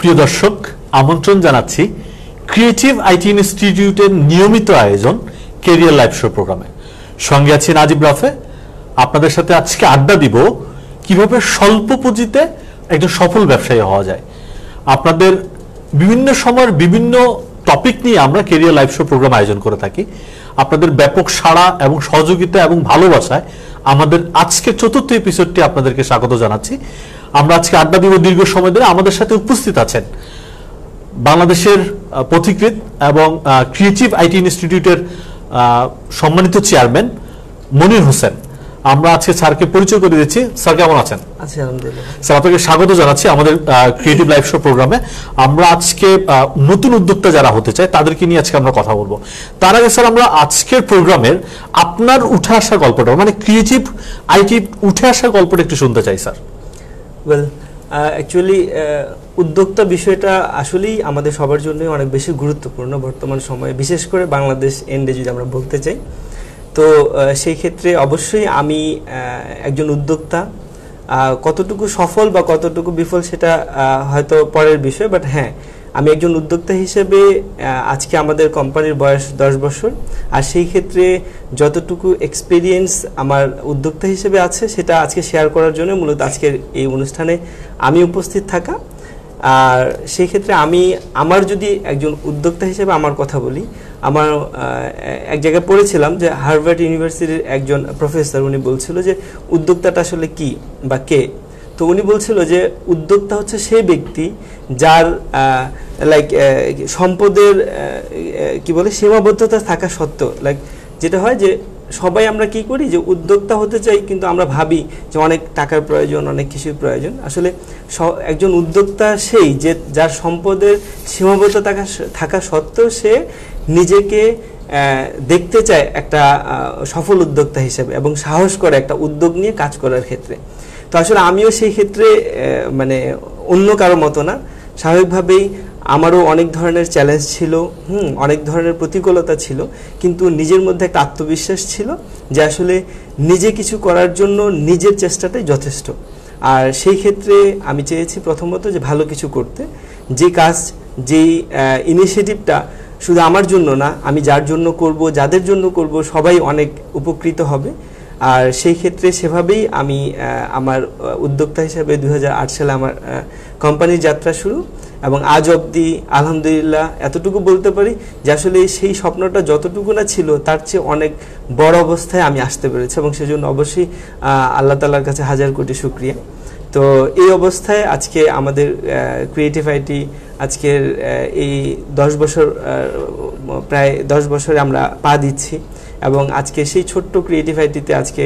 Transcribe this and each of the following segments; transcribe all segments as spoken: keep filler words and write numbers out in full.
প্রিয় দর্শক, আমন্ত্রণ জানাচ্ছি ক্রিয়েটিভ আইটি ইনস্টিটিউটের নিয়মিত আয়োজন ক্যারিয়ার লাইভ শো প্রোগ্রামে। সঙ্গে আছি নাজিব রাফে। আপনাদের সাথে আজকে আড্ডা দিব কিভাবে স্বল্প পুঁজিতে একজন সফল ব্যবসায়ী হওয়া যায়। আপনাদের বিভিন্ন সময়ের বিভিন্ন টপিক নিয়ে আমরা ক্যারিয়ার লাইভ শো প্রোগ্রাম আয়োজন করে থাকি। আপনাদের ব্যাপক সাড়া এবং সহযোগিতা এবং ভালোবাসায় আমাদের আজকের চতুর্থ এপিসোডটি আপনাদেরকে স্বাগত জানাচ্ছি। আমরা আজকে আড্ডা দিব দীর্ঘ সময় ধরে। আমাদের সাথে উপস্থিত আছেন বাংলাদেশের পথিকৃৎ এবং ক্রিয়েটিভ আইটি ইনস্টিটিউটের সম্মানিত চেয়ারম্যান মনির হোসেন। আমরা আজকে স্যারকে পরিচয় করে দিচ্ছি। স্যার কেমন আছেন? আছি আলহামদুলিল্লাহ। স্যার আপনাকে স্বাগত জানাচ্ছি আমাদের ক্রিয়েটিভ লাইভ শো প্রোগ্রামে। আমরা আজকে নতুন উদ্যোক্তা যারা হতে চায় তাদেরকে নিয়ে আজকে আমরা কথা বলবো। তার আগে স্যার আমরা আজকের প্রোগ্রামের আপনার উঠে আসার গল্পটা, মানে ক্রিয়েটিভ আইটি উঠে আসার গল্পটা একটু শুনতে চাই স্যার। ওয়েল অ্যাকচুয়ালি উদ্যোক্তা বিষয়টা আসলেই আমাদের সবার জন্যই অনেক বেশি গুরুত্বপূর্ণ বর্তমান সময়ে, বিশেষ করে বাংলাদেশ এন্ডে যদি আমরা বলতে চাই। তো সেই ক্ষেত্রে অবশ্যই আমি একজন উদ্যোক্তা, কতটুকু সফল বা কতটুকু বিফল সেটা হয়তো পরের বিষয়, বাট হ্যাঁ আমি একজন উদ্যোক্তা হিসেবে আজকে আমাদের কোম্পানির বয়স দশ বছর, আর সেই ক্ষেত্রে যতটুকু এক্সপিরিয়েন্স আমার উদ্যোক্তা হিসেবে আছে সেটা আজকে শেয়ার করার জন্য মূলত আজকের এই অনুষ্ঠানে আমি উপস্থিত থাকা। আর সেই ক্ষেত্রে আমি আমার যদি একজন উদ্যোক্তা হিসেবে আমার কথা বলি, আমার এক জায়গায় পড়েছিলাম যে হার্ভার্ড ইউনিভার্সিটির একজন প্রফেসর, উনি বলছিল যে উদ্যোক্তাটা আসলে কি বা কে। তো উনি বলছিল যে উদ্যোক্তা হচ্ছে সেই ব্যক্তি যার লাইক সম্পদের কি বলে সীমাবদ্ধতা থাকা সত্ত্বেও, লাইক যেটা হয় যে সবাই আমরা কি করি যে উদ্যোক্তা হতে চাই, কিন্তু আমরা ভাবি যে অনেক টাকার প্রয়োজন, অনেক কিছুর প্রয়োজন। আসলে একজন উদ্যোক্তা সেই যে যার সম্পদের সীমাবদ্ধতা থাকা থাকা সত্ত্বেও সে নিজেকে দেখতে চায় একটা সফল উদ্যোক্তা হিসেবে এবং সাহস করে একটা উদ্যোগ নিয়ে কাজ করার ক্ষেত্রে। তো আসলে আমিও সেই ক্ষেত্রে মানে অন্য কারো মতো না, স্বাভাবিকভাবেই আমারও অনেক ধরনের চ্যালেঞ্জ ছিল, হুম অনেক ধরনের প্রতিকূলতা ছিল, কিন্তু নিজের মধ্যে একটা আত্মবিশ্বাস ছিল যে আসলে নিজে কিছু করার জন্য নিজের চেষ্টাটাই যথেষ্ট। আর সেই ক্ষেত্রে আমি চেয়েছি প্রথমত যে ভালো কিছু করতে, যে কাজ যেই ইনিশিয়েটিভটা শুধু আমার জন্য না, আমি যার জন্য করব, যাদের জন্য করব সবাই অনেক উপকৃত হবে। আর সেই ক্ষেত্রে সেভাবেই আমি আমার উদ্যোক্তা হিসেবে দুই হাজার আট সালে আমার কোম্পানির যাত্রা শুরু, এবং আজ অবধি আলহামদুলিল্লাহ এতটুকু বলতে পারি যে আসলে সেই স্বপ্নটা যতটুকু না ছিল তার চেয়ে অনেক বড় অবস্থায় আমি আসতে পেরেছি, এবং সেজন্য অবশ্যই আল্লাহ তাআলার কাছে হাজার কোটি শুকরিয়া। তো এই অবস্থায় আজকে আমাদের ক্রিয়েটিভ আইটি আজকের এই দশ বছর প্রায় দশ বছরে আমরা পা দিচ্ছি, এবং আজকে সেই ছোট্ট ক্রিয়েটিভ আইটিতে আজকে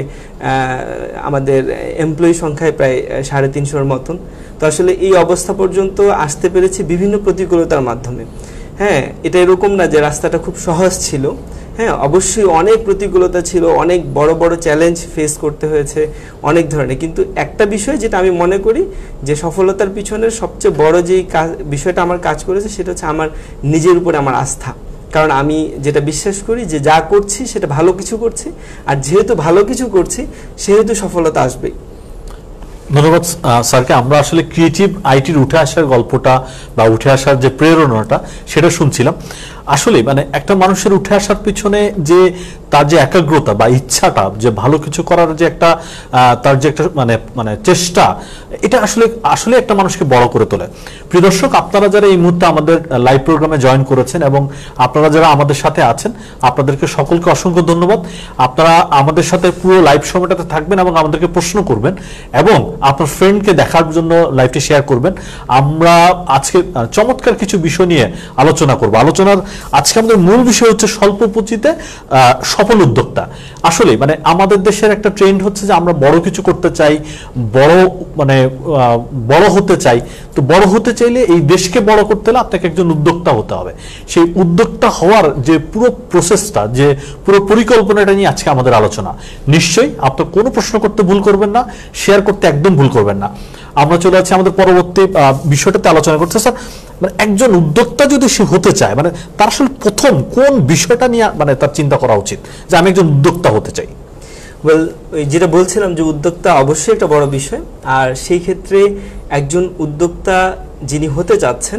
আমাদের এমপ্লয়ি সংখ্যায় প্রায় সাড়ে তিনশোর মতন। তো আসলে এই অবস্থা পর্যন্ত আসতে পেরেছি বিভিন্ন প্রতিকূলতার মাধ্যমে। হ্যাঁ, এটা এরকম না যে রাস্তাটা খুব সহজ ছিল। হ্যাঁ, অবশ্যই অনেক প্রতিকূলতা ছিল, অনেক বড় বড় চ্যালেঞ্জ ফেস করতে হয়েছে অনেক ধরনের, কিন্তু একটা বিষয় যেটা আমি মনে করি যে সফলতার পিছনের সবচেয়ে বড় যেই কাজ বিষয়টা আমার কাজ করেছে সেটা হচ্ছে আমার নিজের উপরে আমার আস্থা। কারণ আমি যেটা বিশ্বাস করি যে যা করছি সেটা ভালো কিছু করছি, আর যেহেতু ভালো কিছু করছি সেহেতু সফলতা আসবেই। ধন্যবাদ স্যারকে। আমরা আসলে ক্রিয়েটিভ আইটির উঠে আসার গল্পটা বা উঠে আসার যে প্রেরণাটা সেটা শুনছিলাম। আসলে মানে একটা মানুষের উঠে আসার পিছনে যে তার যে একাগ্রতা বা ইচ্ছাটা, যে ভালো কিছু করার যে একটা তার যে একটা মানে মানে চেষ্টা, এটা আসলে আসলে একটা মানুষকে বড় করে তোলে। প্রিয় দর্শক, আপনারা যারা এই মুহূর্তে আমাদের লাইভ প্রোগ্রামে জয়েন করেছেন এবং আপনারা যারা আমাদের সাথে আছেন, আপনাদেরকে সকলকে অসংখ্য ধন্যবাদ। আপনারা আমাদের সাথে পুরো লাইভ সময়টাতে থাকবেন এবং আমাদেরকে প্রশ্ন করবেন এবং আপনার ফ্রেন্ডকে দেখার জন্য লাইভটি শেয়ার করবেন। আমরা আজকে চমৎকার কিছু বিষয় নিয়ে আলোচনা করব। আলোচনার আজকে আমাদের মূল বিষয় হচ্ছে স্বল্প পুঁজিতে সফল উদ্যোক্তা। আসলে মানে আমাদের দেশের একটা ট্রেন্ড হচ্ছে যে আমরা বড় কিছু করতে চাই, বড় মানে বড় হতে চাই। তো বড় হতে চাইলে এই দেশকে বড় করতে হলে আপনাকে একজন উদ্যোক্তা হতে হবে। সেই উদ্যোক্তা হওয়ার যে পুরো প্রসেসটা, যে পুরো পরিকল্পনাটা নিয়ে আজকে আমাদের আলোচনা। নিশ্চয়ই আপনার কোনো প্রশ্ন করতে ভুল করবেন না, শেয়ার করতে একদম ভুল করবেন না। আমরা চলে যাচ্ছি আমাদের পরবর্তী বিষয়টাতে আলোচনা করতে। স্যার, মানে একজন উদ্যোক্তা যদি সে হতে চায়, মানে তার আসলে প্রথম কোন বিষয়টা নিয়ে মানে তার চিন্তা করা উচিত যে আমি একজন উদ্যোক্তা হতে চাই? ওয়েল ওই যেটা বলছিলাম যে উদ্যোক্তা অবশ্যই একটা বড় বিষয়, আর সেই ক্ষেত্রে একজন উদ্যোক্তা যিনি হতে চাচ্ছেন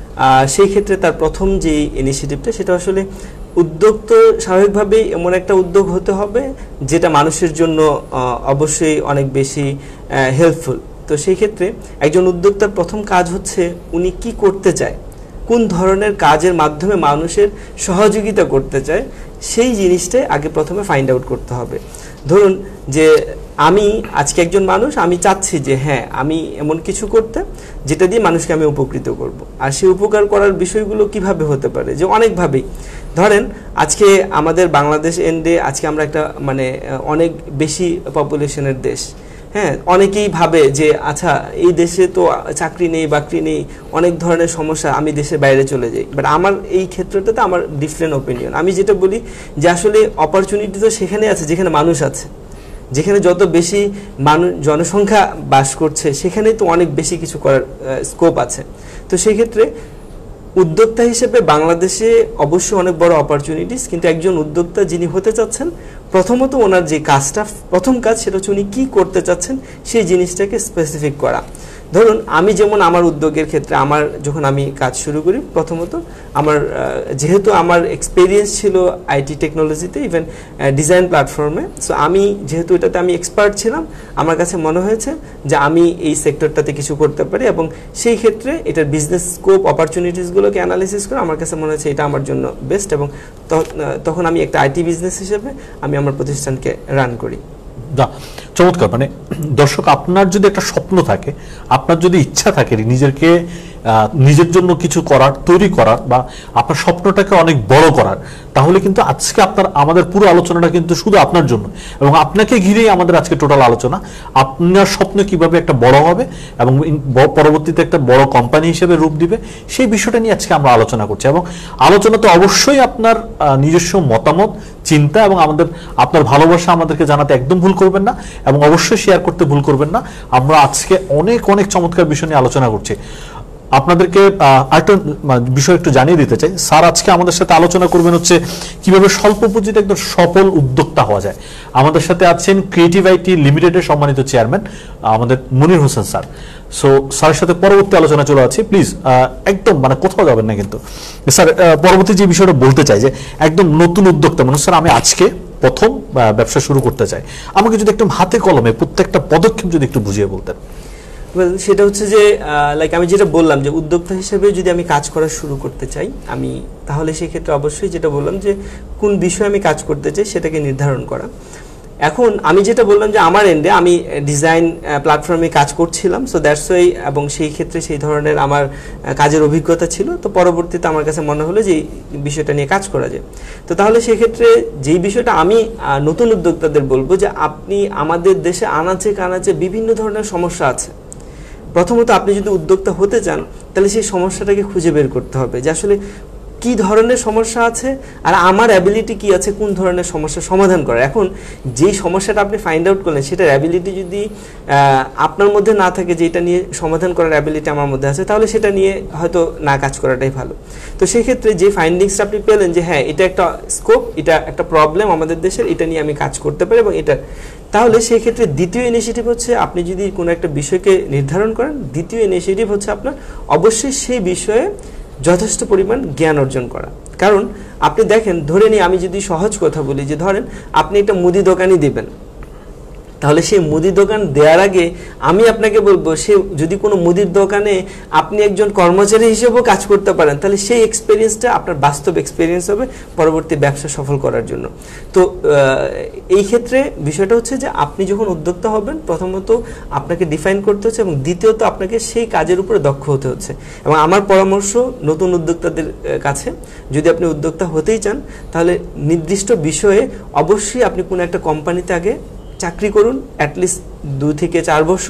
সেই ক্ষেত্রে তার প্রথম যে ইনিশিয়েটিভটা সেটা আসলে উদ্যোগ তো স্বাভাবিকভাবেই এমন একটা উদ্যোগ হতে হবে যেটা মানুষের জন্য অবশ্যই অনেক বেশি হেল্পফুল। তো সেই ক্ষেত্রে একজন উদ্যোক্তার প্রথম কাজ হচ্ছে উনি কি করতে চায়, কোন ধরনের কাজের মাধ্যমে মানুষের সহযোগিতা করতে চায়, সেই জিনিসটাই আগে প্রথমে ফাইন্ড আউট করতে হবে। ধরুন যে আমি আজকে একজন মানুষ, আমি চাচ্ছি যে হ্যাঁ আমি এমন কিছু করতে যেটা দিয়ে মানুষকে আমি উপকৃত করব, আর সেই উপকার করার বিষয়গুলো কিভাবে হতে পারে, যে অনেকভাবেই। ধরেন আজকে আমাদের বাংলাদেশ এন্ডে আজকে আমরা একটা মানে অনেক বেশি পপুলেশনের দেশ, হ্যাঁ, অনেকেই ভাবে যে আচ্ছা এই দেশে তো চাকরি নেই বাকরি নেই, অনেক ধরনের সমস্যা, আমি দেশের বাইরে চলে যাই। বাট আমার এই ক্ষেত্রটাতে আমার ডিফারেন্ট ওপিনিয়ন। আমি যেটা বলি যে আসলে অপরচুনিটি তো সেখানে আছে যেখানে মানুষ আছে, যেখানে যত বেশি মানুষ জনসংখ্যা বাস করছে সেখানেই তো অনেক বেশি কিছু করার স্কোপ আছে। তো সেই ক্ষেত্রে উদ্যোক্তা হিসেবে বাংলাদেশে অবশ্যই অনেক বড় অপরচুনিটিস, কিন্তু একজন উদ্যোক্তা যিনি হতে চাচ্ছেন প্রথমত ওনার যে কাজটা, প্রথম কাজ সেটা হচ্ছে উনি কী করতে চাচ্ছেন সেই জিনিসটাকে স্পেসিফিক করা। ধরুন আমি যেমন আমার উদ্যোগের ক্ষেত্রে আমার যখন আমি কাজ শুরু করি, প্রথমত আমার যেহেতু আমার এক্সপিরিয়েন্স ছিল আইটি টেকনোলজিতে, ইভেন ডিজাইন প্ল্যাটফর্মে, সো আমি যেহেতু এটাতে আমি এক্সপার্ট ছিলাম, আমার কাছে মনে হয়েছে যে আমি এই সেক্টরটাতে কিছু করতে পারি, এবং সেই ক্ষেত্রে এটার বিজনেস স্কোপ অপরচুনিটিসগুলোকে অ্যানালাইসিস করে আমার কাছে মনে হয়েছে এটা আমার জন্য বেস্ট, এবং তখন আমি একটা আইটি বিজনেস হিসেবে আমি আমার প্রতিষ্ঠানকে রান করি। না, চমৎকার। মানে দর্শক, আপনার যদি একটা স্বপ্ন থাকে, আপনার যদি ইচ্ছা থাকে নিজেকে নিজের জন্য কিছু করার, তৈরি করার, বা আপনার স্বপ্নটাকে অনেক বড় করার, তাহলে কিন্তু আজকে আপনার আমাদের পুরো আলোচনাটা কিন্তু শুধু আপনার জন্য, এবং আপনাকে ঘিরেই আমাদের আজকে টোটাল আলোচনা। আপনার স্বপ্ন কিভাবে একটা বড় হবে এবং পরবর্তীতে একটা বড় কোম্পানি হিসেবে রূপ দিবে, সেই বিষয়টা নিয়ে আজকে আমরা আলোচনা করছি। এবং আলোচনা তো অবশ্যই আপনার নিজস্ব মতামত, চিন্তা এবং আমাদের আপনার ভালোবাসা আমাদেরকে জানাতে একদম ভুল করবেন না, এবং অবশ্যই শেয়ার করতে ভুল করবেন না। আমরা আজকে অনেক অনেক চমৎকার বিষয় নিয়ে আলোচনা করছি। আপনাদেরকে আরেকটা বিষয় একটু জানিয়ে দিতে চাই, স্যার আজকে আমাদের সাথে আলোচনা করবেন হচ্ছে কিভাবে স্বল্প পুঁজিতে একদম সফল উদ্যোক্তা হওয়া যায়। আমাদের সাথে আছেন ক্রিয়েটিভ আইটি লিমিটেডের সম্মানিত চেয়ারম্যান আমাদের মনির হোসেন স্যার। সো স্যারের সাথে পরবর্তী আলোচনা চলে আছে, প্লিজ একদম মানে কোথাও যাবেন না কিন্তু। স্যার পরবর্তী যে বিষয়টা বলতে চাই যে একদম নতুন উদ্যোক্তা মানুষ, স্যার আমি আজকে প্রথম ব্যবসা শুরু করতে চাই, আমাকে যদি একদম হাতে কলমে প্রত্যেকটা পদক্ষেপ যদি একটু বুঝিয়ে বলতেন। ওয়েল সেটা হচ্ছে যে লাইক আমি যেটা বললাম যে উদ্যোক্তা হিসেবে যদি আমি কাজ করা শুরু করতে চাই আমি, তাহলে সেই ক্ষেত্রে অবশ্যই যেটা বললাম যে কোন বিষয়ে আমি কাজ করতে চাই সেটাকে নির্ধারণ করা। এখন আমি যেটা বললাম যে আমার এন্ডে আমি ডিজাইন প্ল্যাটফর্মে কাজ করছিলাম, সো দ্যাটস ওয়াই, এবং সেই ক্ষেত্রে সেই ধরনের আমার কাজের অভিজ্ঞতা ছিল। তো পরবর্তীতে আমার কাছে মনে হলো যে এই বিষয়টা নিয়ে কাজ করা যায়। তো তাহলে সেই ক্ষেত্রে যেই বিষয়টা আমি নতুন উদ্যোক্তাদের বলবো যে আপনি আমাদের দেশে আনাচে কানাচে বিভিন্ন ধরনের সমস্যা আছে। প্রথমত আপনি যদি উদ্যোক্তা হতে চান তাহলে সেই সমস্যাটাকে খুঁজে বের করতে হবে যে আসলে কি ধরনের সমস্যা আছে আর আমার অ্যাবিলিটি কি আছে কোন ধরনের সমস্যার সমাধান করার। এখন যেই সমস্যাটা আপনি ফাইন্ড আউট করলেন সেটার অ্যাবিলিটি যদি আপনার মধ্যে না থাকে যে এটা নিয়ে সমাধান করার অ্যাবিলিটি আমার মধ্যে আছে, তাহলে সেটা নিয়ে হয়তো না কাজ করাটাই ভালো। তো সেই ক্ষেত্রে যে ফাইন্ডিংসটা আপনি পেলেন যে হ্যাঁ এটা একটা স্কোপ, এটা একটা প্রবলেম আমাদের দেশের, এটা নিয়ে আমি কাজ করতে পারি এবং এটা, তাহলে সেই ক্ষেত্রে দ্বিতীয় ইনিশিয়েটিভ হচ্ছে আপনি যদি কোনো একটা বিষয়কে নির্ধারণ করেন, দ্বিতীয় ইনিশিয়েটিভ হচ্ছে আপনার অবশ্যই সেই বিষয়ে যথেষ্ট পরিমাণ জ্ঞান অর্জন করা। কারণ আপনি দেখেন, ধরে নিই আমি যদি সহজ কথা বলি যে ধরেন আপনি একটা মুদি দোকানই দিবেন, তাহলে সেই মুদির দোকান দেওয়ার আগে আমি আপনাকে বলবো সে যদি কোনো মুদির দোকানে আপনি একজন কর্মচারী হিসেবেও কাজ করতে পারেন তাহলে সেই এক্সপিরিয়েন্সটা আপনার বাস্তব এক্সপিরিয়েন্স হবে পরবর্তী ব্যবসা সফল করার জন্য। তো এই ক্ষেত্রে বিষয়টা হচ্ছে যে আপনি যখন উদ্যোক্তা হবেন প্রথমত আপনাকে ডিফাইন করতে হচ্ছে এবং দ্বিতীয়ত আপনাকে সেই কাজের উপরে দক্ষ হতে হচ্ছে। এবং আমার পরামর্শ নতুন উদ্যোক্তাদের কাছে, যদি আপনি উদ্যোক্তা হতেই চান তাহলে নির্দিষ্ট বিষয়ে অবশ্যই আপনি কোনো একটা কোম্পানিতে আগে চাকরি করুন অ্যাটলিস্ট দুই থেকে চার বছর,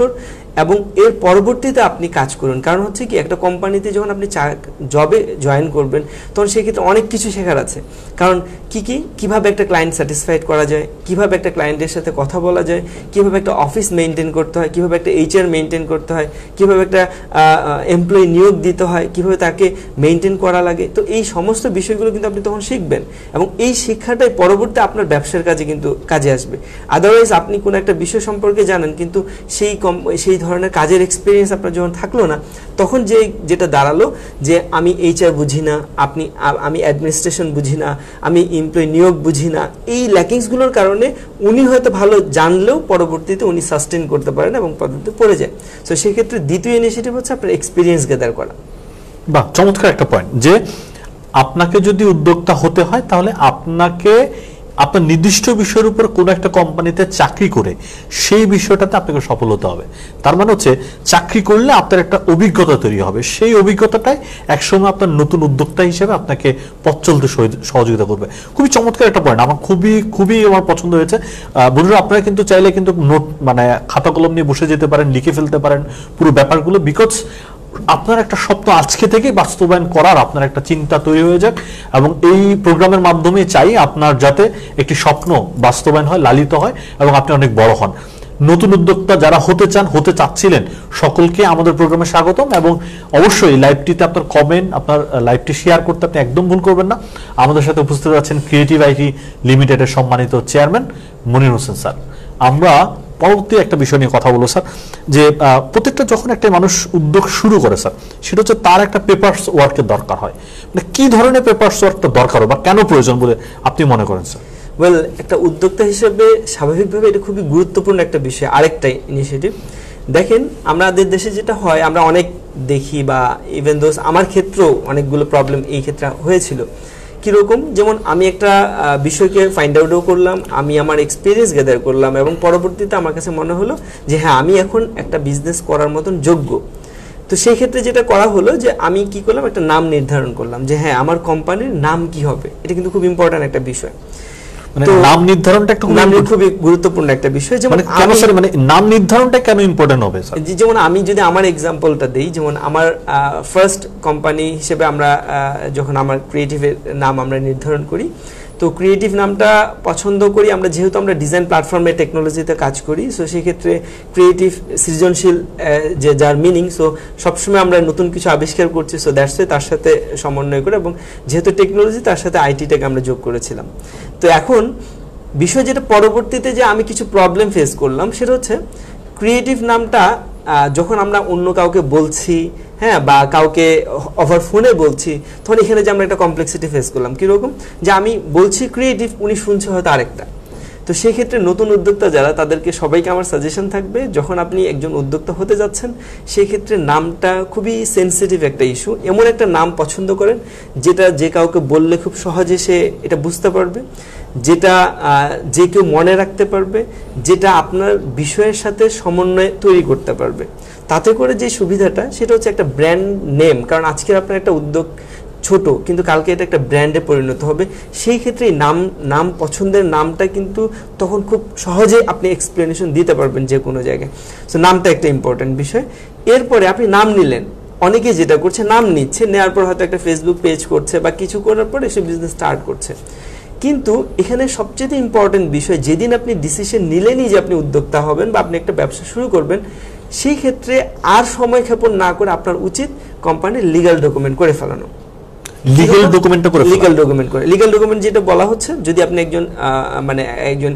এবং এর পরবর্তীতে আপনি কাজ করুন। কারণ হচ্ছে কি, একটা কোম্পানিতে যখন আপনি জবে জয়েন করবেন তখন সেক্ষেত্রে অনেক কিছু শেখার আছে। কারণ কি কি কিভাবে একটা ক্লায়েন্ট স্যাটিসফাইড করা যায়, কিভাবে একটা ক্লায়েন্টের সাথে কথা বলা যায়, কিভাবে একটা অফিস মেনটেন করতে হয়, কিভাবে একটা এইচআর মেনটেন করতে হয়, কিভাবে একটা এমপ্লয়ি নিয়োগ দিতে হয়, কিভাবে তাকে মেনটেন করা লাগে। তো এই সমস্ত বিষয়গুলো কিন্তু আপনি তখন শিখবেন এবং এই শিক্ষাটাই পরবর্তী আপনার ব্যবসার কাজে কিন্তু কাজে আসবে। আদারওয়াইজ আপনি কোনো একটা বিষয় সম্পর্কে জানেন কিন্তু সেই কম সেই ধরনের কাজের এক্সপিরিয়েন্স আপনার যখন থাকলো না, তখন যে যেটা দাঁড়ালো যে আমি এইচআর বুঝি না, আপনি আমি অ্যাডমিনিস্ট্রেশন বুঝি না, আমি এমপ্লয়ি নিয়োগ বুঝি না, এই ল্যাকিংসগুলোর কারণে উনি হয়তো ভালো জানলেও পরবর্তীতে উনি সাস্টেন করতে পারেন এবং পরবর্তীতে পড়ে যায়। সো সেক্ষেত্রে দ্বিতীয় ইনিশিয়েটিভ হচ্ছে আপনার এক্সপিরিয়েন্স গ্যাদার করা। বাহ, চমৎকার একটা পয়েন্ট যে আপনাকে যদি উদ্যোক্তা হতে হয় তাহলে আপনাকে আপনার নির্দিষ্ট বিষয়ের উপর কোনো একটা কোম্পানিতে চাকরি করে সেই বিষয়টাতে আপনাকে সফল হতে হবে। তার মানে হচ্ছে চাকরি করলে আপনার একটা অভিজ্ঞতা তৈরি হবে, সেই অভিজ্ঞতাটাই একসময় আপনার নতুন উদ্যোক্তা হিসেবে আপনাকে পথ চলতে সহযোগিতা করবে। খুবই চমৎকার একটা পয়েন্ট, আমার খুবই খুবই আমার পছন্দ হয়েছে। বন্ধুরা, আপনারা কিন্তু চাইলে কিন্তু নোট মানে খাতা কলম নিয়ে বসে যেতে পারেন, লিখে ফেলতে পারেন পুরো ব্যাপারগুলো, বিকজ আপনার একটা স্বপ্ন আজকে থেকে বাস্তবায়ন করার আপনার একটা চিন্তা তৈরি হয়ে যাক এবং এই প্রোগ্রামের মাধ্যমে চাই আপনার যাতে একটি স্বপ্ন বাস্তবায়ন হয়, লালিত হয় এবং আপনি অনেক বড় হন। নতুন উদ্যোক্তা যারা হতে চান, হতে চাচ্ছিলেন, সকলকে আমাদের প্রোগ্রামে স্বাগতম এবং অবশ্যই লাইভটিতে আপনার কমেন্ট, আপনার লাইভটি শেয়ার করতে আপনি একদম ভুল করবেন না। আমাদের সাথে উপস্থিত আছেন ক্রিয়েটিভ আইটি লিমিটেডের সম্মানিত চেয়ারম্যান মনির হোসেন স্যার। আমরা পরবর্তী একটা বিষয় নিয়ে কথা বলবো স্যার, যে প্রত্যেকটা যখন একটা মানুষ উদ্যোগ শুরু করে স্যার, সেটা হচ্ছে তার একটা পেপারস ওয়ার্কের দরকার হয়। মানে কি ধরনের পেপারস ওয়ার্কটা দরকার বা কেন প্রয়োজন বলে আপনি মনে করেন স্যার? ওয়েল, একটা উদ্যোক্তা হিসেবে স্বাভাবিকভাবে এটা খুবই গুরুত্বপূর্ণ একটা বিষয়। আরেকটা ইনিশিয়েটিভ দেখেন, আমাদের দেশে যেটা হয় আমরা অনেক দেখি, বা ইভেন দোস আমার ক্ষেত্রেও অনেকগুলো প্রবলেম এই ক্ষেত্রে হয়েছিল। কীরকম, যেমন আমি একটা বিষয়কে ফাইন্ড আউটও করলাম, আমি আমার এক্সপিরিয়েন্স গ্যাদার করলাম এবং পরবর্তীতে আমার কাছে মনে হলো যে হ্যাঁ, আমি এখন একটা বিজনেস করার মতন যোগ্য। তো সেই ক্ষেত্রে যেটা করা হলো যে আমি কি করলাম, একটা নাম নির্ধারণ করলাম যে হ্যাঁ, আমার কোম্পানির নাম কি হবে। এটা কিন্তু খুব ইম্পর্ট্যান্ট একটা বিষয়। মানে নাম নির্ধারণটা একটা খুবই গুরুত্বপূর্ণ একটা বিষয়। যেমন কেন স্যার, মানে নাম নির্ধারণটা কেন ইম্পর্টেন্ট হবে স্যার? যেমন আমি যদি আমার এক্সাম্পলটা দেই, যেমন আমার ফার্স্ট কোম্পানি হিসেবে আমরা যখন আমার ক্রিয়েটিভের নাম আমরা নির্ধারণ করি, তো ক্রিয়েটিভ নামটা পছন্দ করি আমরা যেহেতু আমরা ডিজাইন প্ল্যাটফর্মে টেকনোলজিতে কাজ করি। সো সেক্ষেত্রে ক্রিয়েটিভ সৃজনশীল যে যার মিনিং, সো সবসময় আমরা নতুন কিছু আবিষ্কার করছি, সো দ্যাটস ওয়াই তার সাথে সমন্বয় করে, এবং যেহেতু টেকনোলজি তার সাথে আইটিটাকে আমরা যোগ করেছিলাম। তো এখন বিষয় যেটা পরবর্তীতে যে আমি কিছু প্রবলেম ফেস করলাম, সেটা হচ্ছে ক্রিয়েটিভ নামটা যখন আমরা অন্য কাউকে বলছি, হ্যাঁ, বা কাউকে ওভার ফোনে বলছি, তখন এখানে যে আমরা একটা কমপ্লেক্সিটি ফেস করলাম। কীরকম, যে আমি বলছি ক্রিয়েটিভ, উনি শুনছে হয়তো আরেকটা। তো সেই ক্ষেত্রে নতুন উদ্যোক্তা যারা, তাদেরকে সবাইকে আমার সাজেশন থাকবে, যখন আপনি একজন উদ্যোক্তা হতে যাচ্ছেন সেই ক্ষেত্রে নামটা খুবই সেন্সিটিভ একটা ইস্যু। এমন একটা নাম পছন্দ করেন যেটা যে কাউকে বললে খুব সহজে সে এটা বুঝতে পারবে, যেটা যে কেউ মনে রাখতে পারবে, যেটা আপনার বিষয়ের সাথে সমন্বয় তৈরি করতে পারবে। তাতে করে যে সুবিধাটা, সেটা হচ্ছে একটা ব্র্যান্ড নেম। কারণ আজকের আপনার একটা উদ্যোগ ছোট, কিন্তু কালকে এটা একটা ব্র্যান্ডে পরিণত হবে। সেই ক্ষেত্রে নাম নাম পছন্দের নামটা কিন্তু তখন খুব সহজে আপনি এক্সপ্লেনেশন দিতে পারবেন যে কোনো জায়গায়। সো নামটা একটা ইম্পর্টেন্ট বিষয়। এরপরে আপনি নাম নিলেন, অনেকে যেটা করছে নাম নিচ্ছে, নেওয়ার পর হয়তো একটা ফেসবুক পেজ করছে বা কিছু করার পরে সে বিজনেস স্টার্ট করছে। কিন্তু এখানে সবচেয়ে ইম্পর্টেন্ট বিষয়, যেদিন আপনি ডিসিশন নিলেনই যে আপনি উদ্যোক্তা হবেন বা আপনি একটা ব্যবসা শুরু করবেন, সেই ক্ষেত্রে আর সময় ক্ষেপণ না করে আপনার উচিত কোম্পানির লিগ্যাল ডকুমেন্ট করে ফেলানো। লিগ্যাল ডকুমেন্টটা করে লিগ্যাল ডকুমেন্ট করে লিগ্যাল ডকুমেন্ট যেটা বলা হচ্ছে, যদি আপনি একজন মানে একজন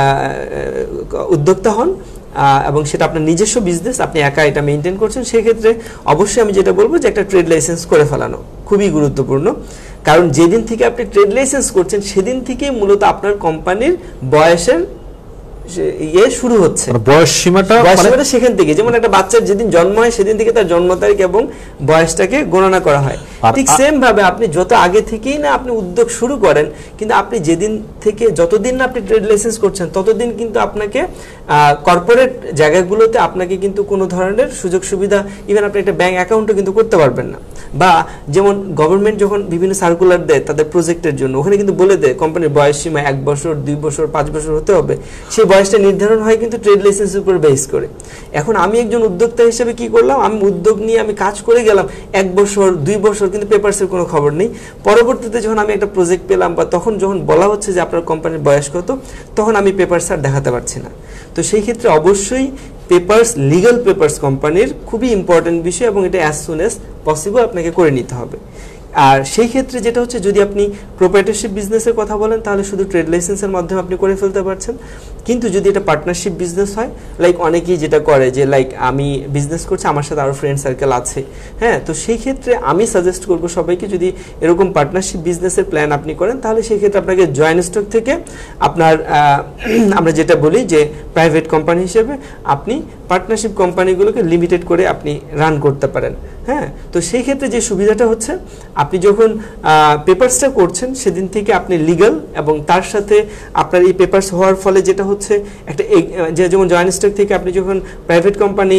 উদ্যোক্তা হন এবং সেটা আপনার নিজস্ব বিজনেস, আপনি একা এটা মেনটেন করছেন, সেক্ষেত্রে অবশ্যই আমি যেটা বলবো যে একটা ট্রেড লাইসেন্স করে ফেলানো খুবই গুরুত্বপূর্ণ। কারণ যেদিন থেকে আপনি ট্রেড লাইসেন্স করছেন সেদিন থেকেই মূলত আপনার কোম্পানির বয়সের ইয়ে শুরু হচ্ছে, বয়স সীমাটা সেখান থেকে। যেমন একটা বাচ্চার যেদিন জন্ম হয় সেদিন থেকে তার জন্ম তারিখ এবং বয়সটাকে গণনা করা হয়। ঠিক সেম ভাবে আপনি যত আগে থেকেই না আপনি উদ্যোগ শুরু করেন, কিন্তু আপনি যেদিন থেকে যতদিন না আপনি ট্রেড লাইসেন্স করছেন ততদিন কিন্তু আপনাকে কর্পোরেট জায়গাগুলোতে আপনাকে কিন্তু কোনো ধরনের সুযোগ সুবিধা, ইভেন আপনি একটা ব্যাংক অ্যাকাউন্টও কিন্তু করতে পারবেন না। বা যেমন গভর্নমেন্ট যখন বিভিন্ন সার্কুলার দেয় তাদের প্রজেক্টের জন্য, ওখানে কিন্তু বলে দেয় কোম্পানির বয়স সীমা এক বছর, দুই বছর, পাঁচ বছর হতে হবে। সেই বয়সটা নির্ধারণ হয় কিন্তু ট্রেড লাইসেন্সের উপর বেস করে। এখন আমি একজন উদ্যোক্তা হিসেবে কি করলাম, আমি উদ্যোগ নিয়ে আমি কাজ করে গেলাম এক বছর, দুই বছর, কিন্তু পেপারসের কোনো খবর নেই। পরবর্তীতে যখন আমি একটা প্রজেক্ট পেলাম বা তখন যখন বলা হচ্ছে যে আপনার কোম্পানির বয়স কত, তখন আমি পেপারস আর দেখাতে পারছি না। তো সেই ক্ষেত্রে অবশ্যই পেপারস, লিগ্যাল পেপারস কোম্পানির খুবই ইম্পর্টেন্ট বিষয়, এবং এটা অ্যাজ সুন অ্যাজ পসিবল আপনাকে করে নিতে হবে। আর সেই ক্ষেত্রে যেটা হচ্ছে, যদি আপনি প্রোপ্রাইটারশিপ বিজনেসের কথা বলেন তাহলে শুধু ট্রেড লাইসেন্সের মাধ্যমে আপনি করে ফেলতে পারছেন। কিন্তু যদি এটা পার্টনারশিপ বিজনেস হয়, লাইক অনেকেই যেটা করে যে লাইক আমি বিজনেস করছি, আমার সাথে আরও ফ্রেন্ড সার্কেল আছে, হ্যাঁ, তো সেই ক্ষেত্রে আমি সাজেস্ট করব সবাইকে, যদি এরকম পার্টনারশিপ বিজনেসের প্ল্যান আপনি করেন তাহলে সেই ক্ষেত্রে আপনাকে জয়েন্ট স্টক থেকে আপনার আমরা যেটা বলি যে প্রাইভেট কোম্পানি হিসেবে আপনি পার্টনারশিপ কোম্পানিগুলোকে লিমিটেড করে আপনি রান করতে পারেন। হ্যাঁ, তো সেই ক্ষেত্রে যে সুবিধাটা হচ্ছে, আপনি যখন পেপারসটা করছেন সেদিন থেকে আপনি লিগ্যাল, এবং তার সাথে আপনার এই পেপারস হওয়ার ফলে যেটা হচ্ছে একটা, যে যেমন জয়েন্ট স্টক থেকে আপনি যখন প্রাইভেট কোম্পানি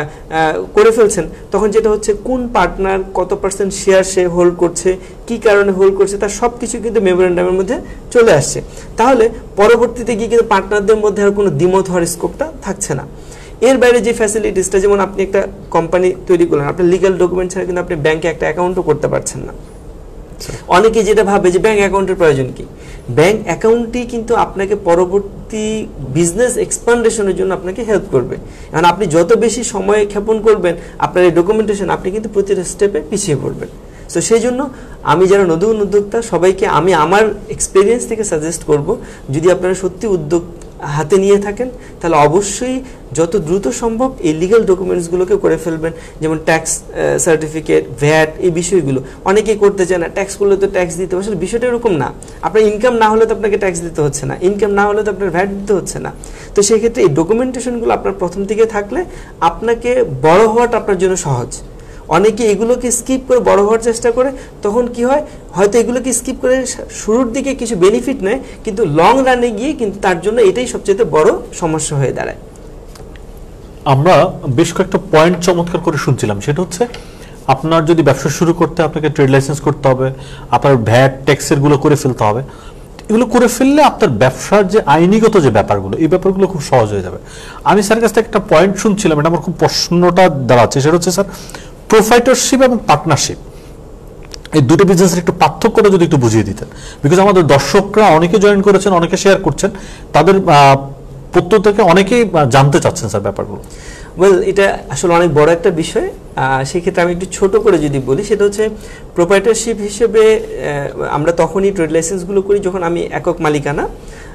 করে ফেলছেন, তখন যেটা হচ্ছে কোন পার্টনার কত পার্সেন্ট শেয়ার সে হোল্ড করছে, কি কারণে হোল্ড করছে, তার সব কিছু কিন্তু মেমোরেন্ডামের মধ্যে চলে আসছে। তাহলে পরবর্তীতে গিয়ে কিন্তু পার্টনারদের মধ্যে আর কোনো দ্বিমত হওয়ার স্কোপটা থাকছে না। এর বাইরে যে ফ্যাসিলিটিসটা, যেমন আপনি একটা কোম্পানি তৈরি করলেন, আপনার লিগ্যাল ডকুমেন্ট ছাড়া কিন্তু আপনি ব্যাংকে একটা অ্যাকাউন্টও করতে পারছেন না। অনেকে যেটা ভাবে যে ব্যাংক অ্যাকাউন্টের প্রয়োজন কি, ব্যাংক অ্যাকাউন্টই কিন্তু আপনাকে পরবর্তী বিজনেস এক্সপান্ডেশনের জন্য আপনাকে হেল্প করবে। কারণ আপনি যত বেশি সময় ক্ষেপণ করবেন আপনার এই ডকুমেন্টেশন, আপনি কিন্তু প্রতিটা স্টেপে পিছিয়ে পড়বেন। সো সেই জন্য আমি যারা নতুন উদ্যোক্তা সবাইকে আমি আমার এক্সপিরিয়েন্স থেকে সাজেস্ট করব, যদি আপনারা সত্যি উদ্যোগ হাতে নিয়ে থাকেন তাহলে অবশ্যই যত দ্রুত সম্ভব এই লিগ্যাল ডকুমেন্টসগুলোকে করে ফেলবেন। যেমন ট্যাক্স সার্টিফিকেট, ভ্যাট, এই বিষয়গুলো অনেকেই করতে চায় না। ট্যাক্স করলে তো ট্যাক্স দিতে হবে, আসলে বিষয়টা এরকম না। আপনার ইনকাম না হলে তো আপনাকে ট্যাক্স দিতে হচ্ছে না, ইনকাম না হলে তো আপনার ভ্যাট দিতে হচ্ছে না। তো সেই ক্ষেত্রে এই ডকুমেন্টেশনগুলো আপনার প্রথম থেকে থাকলে আপনাকে বড় হওয়াটা আপনার জন্য সহজ। অনেকে এগুলোকে স্কিপ করে বড় হওয়ার চেষ্টা করে, তখন কি হয়, হয়তো এগুলোকে স্কিপ করে শুরুর দিকে কিছু বেনিফিট নেয়, কিন্তু লং রানে গিয়ে কিন্তু তার জন্য এটাই সবচেয়ে বড় সমস্যা হয়ে দাঁড়ায়। আমরা বেশ কয়েকটা পয়েন্ট চমৎকার করে শুনছিলাম, সেটা হচ্ছে আপনার যদি ব্যবসা শুরু করতে আপনাকে ট্রেড লাইসেন্স করতে হবে, আপনার ভ্যাট ট্যাক্সের গুলো করে ফেলতে হবে। এগুলো করে ফেললে আপনার ব্যবসার যে আইনিগত যে ব্যাপারগুলো, এই ব্যাপারগুলো খুব সহজ হয়ে যাবে। আমি স্যারের কাছ থেকে একটা পয়েন্ট শুনছিলাম, এটা আমার খুব প্রশ্নটা দাঁড়াচ্ছে, সেটা হচ্ছে স্যার প্রোপ্রাইটারশিপ এবং পার্টনারশিপ, এই দুটো বিজনেসের একটু পার্থক্যটা যদি একটু বুঝিয়ে দিতেন। বিকজ আমাদের দর্শকরা অনেকে জয়েন করেছেন, অনেকে শেয়ার করছেন, তাদের পত্র থেকে অনেকেই জানতে চাচ্ছেন স্যার ব্যাপারগুলো। ওয়েল, এটা আসলে অনেক বড় একটা বিষয়। সেক্ষেত্রে আমি একটু ছোট করে যদি বলি, সেটা হচ্ছে প্রোপ্রাইটারশিপ হিসেবে আমরা তখনই ট্রেড লাইসেন্সগুলো করি যখন আমি একক মালিকানা।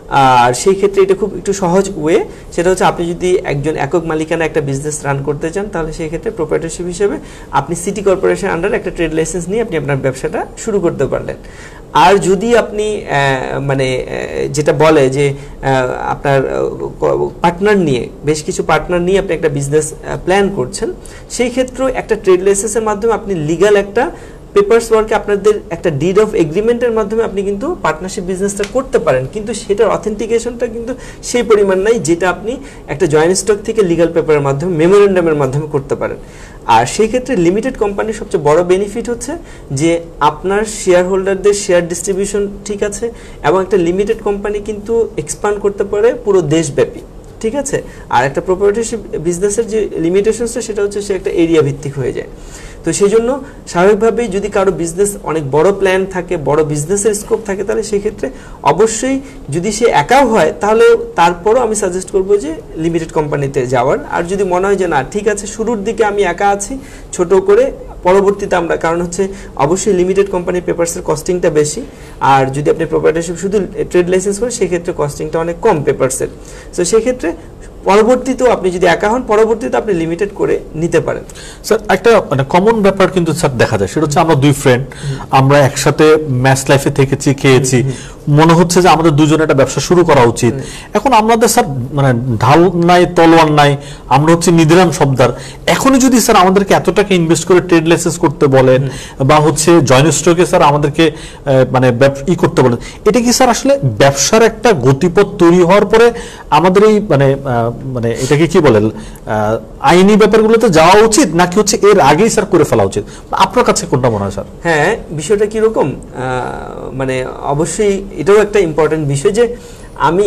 আর সেই ক্ষেত্রে এটা খুব একটু সহজ ওয়ে, সেটা হচ্ছে আপনি যদি একজন একক মালিকানা একটা বিজনেস রান করতে চান তাহলে সেই ক্ষেত্রে প্রোপ্রাইটারশিপ হিসেবে আপনি সিটি কর্পোরেশন আন্ডার একটা ট্রেড লাইসেন্স নিয়ে আপনি আপনার ব্যবসাটা শুরু করতে পারলেন। আর যদি আপনি মানে যেটা বলে যে আপনার পার্টনার নিয়ে, বেশ কিছু পার্টনার নিয়ে আপনি একটা বিজনেস প্ল্যান করছেন, সেই ক্ষেত্রেও একটা ট্রেড লাইসেন্সের মাধ্যমে আপনি লিগ্যাল একটা পেপারস ওয়ার্কে আপনাদের একটা ডিড অফ এগ্রিমেন্টের মাধ্যমে আপনি কিন্তু পার্টনারশিপ বিজনেসটা করতে পারেন, কিন্তু সেটার অথেন্টিকেশনটা কিন্তু সেই পরিমাণ নাই যেটা আপনি একটা জয়েন্ট স্টক থেকে লিগ্যাল পেপারের মাধ্যমে, মেমোরেন্ডামের মাধ্যমে করতে পারেন। আর সেই ক্ষেত্রে লিমিটেড কোম্পানির সবচেয়ে বড় বেনিফিট হচ্ছে যে আপনার শেয়ার হোল্ডারদের শেয়ার ডিস্ট্রিবিউশন ঠিক আছে, এবং একটা লিমিটেড কোম্পানি কিন্তু এক্সপান্ড করতে পারে পুরো দেশব্যাপী, ঠিক আছে। আর একটা প্রপার্টিশিপ বিজনেসের যে লিমিটেশনসটা সেটা হচ্ছে সে একটা এরিয়া ভিত্তিক হয়ে যায়। তো সেই জন্য স্বাভাবিকভাবেই যদি কারো বিজনেস অনেক বড় প্ল্যান থাকে, বড় বিজনেসের স্কোপ থাকে, তাহলে সেক্ষেত্রে অবশ্যই যদি সে একাও হয় তাহলে তারপরও আমি সাজেস্ট করবো যে লিমিটেড কোম্পানিতে যাওয়ার। আর যদি মনে হয় যে না ঠিক আছে শুরুর দিকে আমি একা আছি, ছোট করে পরবর্তীতে আমরা, কারণ হচ্ছে অবশ্যই লিমিটেড কোম্পানির পেপারসের কস্টিংটা বেশি, আর যদি আপনি প্রপার্টিশিপ শুধু ট্রেড লাইসেন্স করেন সেক্ষেত্রে কস্টিংটা অনেক কম পেপারসের। তো সেক্ষেত্রে পরবর্তীতেও আপনি যদি একা হন পরবর্তীতে আপনি লিমিটেড করে নিতে পারেন। স্যার একটা মানে কমন ব্যাপার কিন্তু স্যার দেখা যায়, সেটা হচ্ছে আমরা দুই ফ্রেন্ড, আমরা একসাথে ম্যাচ লাইফে থেকেছি, খেয়েছি, মনে হচ্ছে যে আমাদের দুজনে একটা ব্যবসা শুরু করা উচিত। এখন আমাদের স্যার মানে ঢাল নাই, তলোয়ার নাই, আমরা হচ্ছে নিধিরাম সর্দার। এখনই যদি স্যার আমাদেরকে এত টাকা ইনভেস্ট করে ট্রেড লাইসেন্স করতে বলেন বা হচ্ছে জয়েন্ট স্টকে স্যার আমাদেরকে মানে ই করতে বলেন, এটা কি স্যার আসলে ব্যবসার একটা গতিপথ তৈরি হওয়ার পরে আমাদের এই মানে মানে এটাকে কি বলেন আইনি ব্যাপারগুলোতে যাওয়া উচিত নাকি হচ্ছে এর আগেই স্যার করে ফেলা উচিত, আপনার কাছে কোনটা মনে হয় স্যার? হ্যাঁ, বিষয়টা কিরকম, মানে অবশ্যই এটাও একটা ইম্পর্টেন্ট বিষয় যে আমি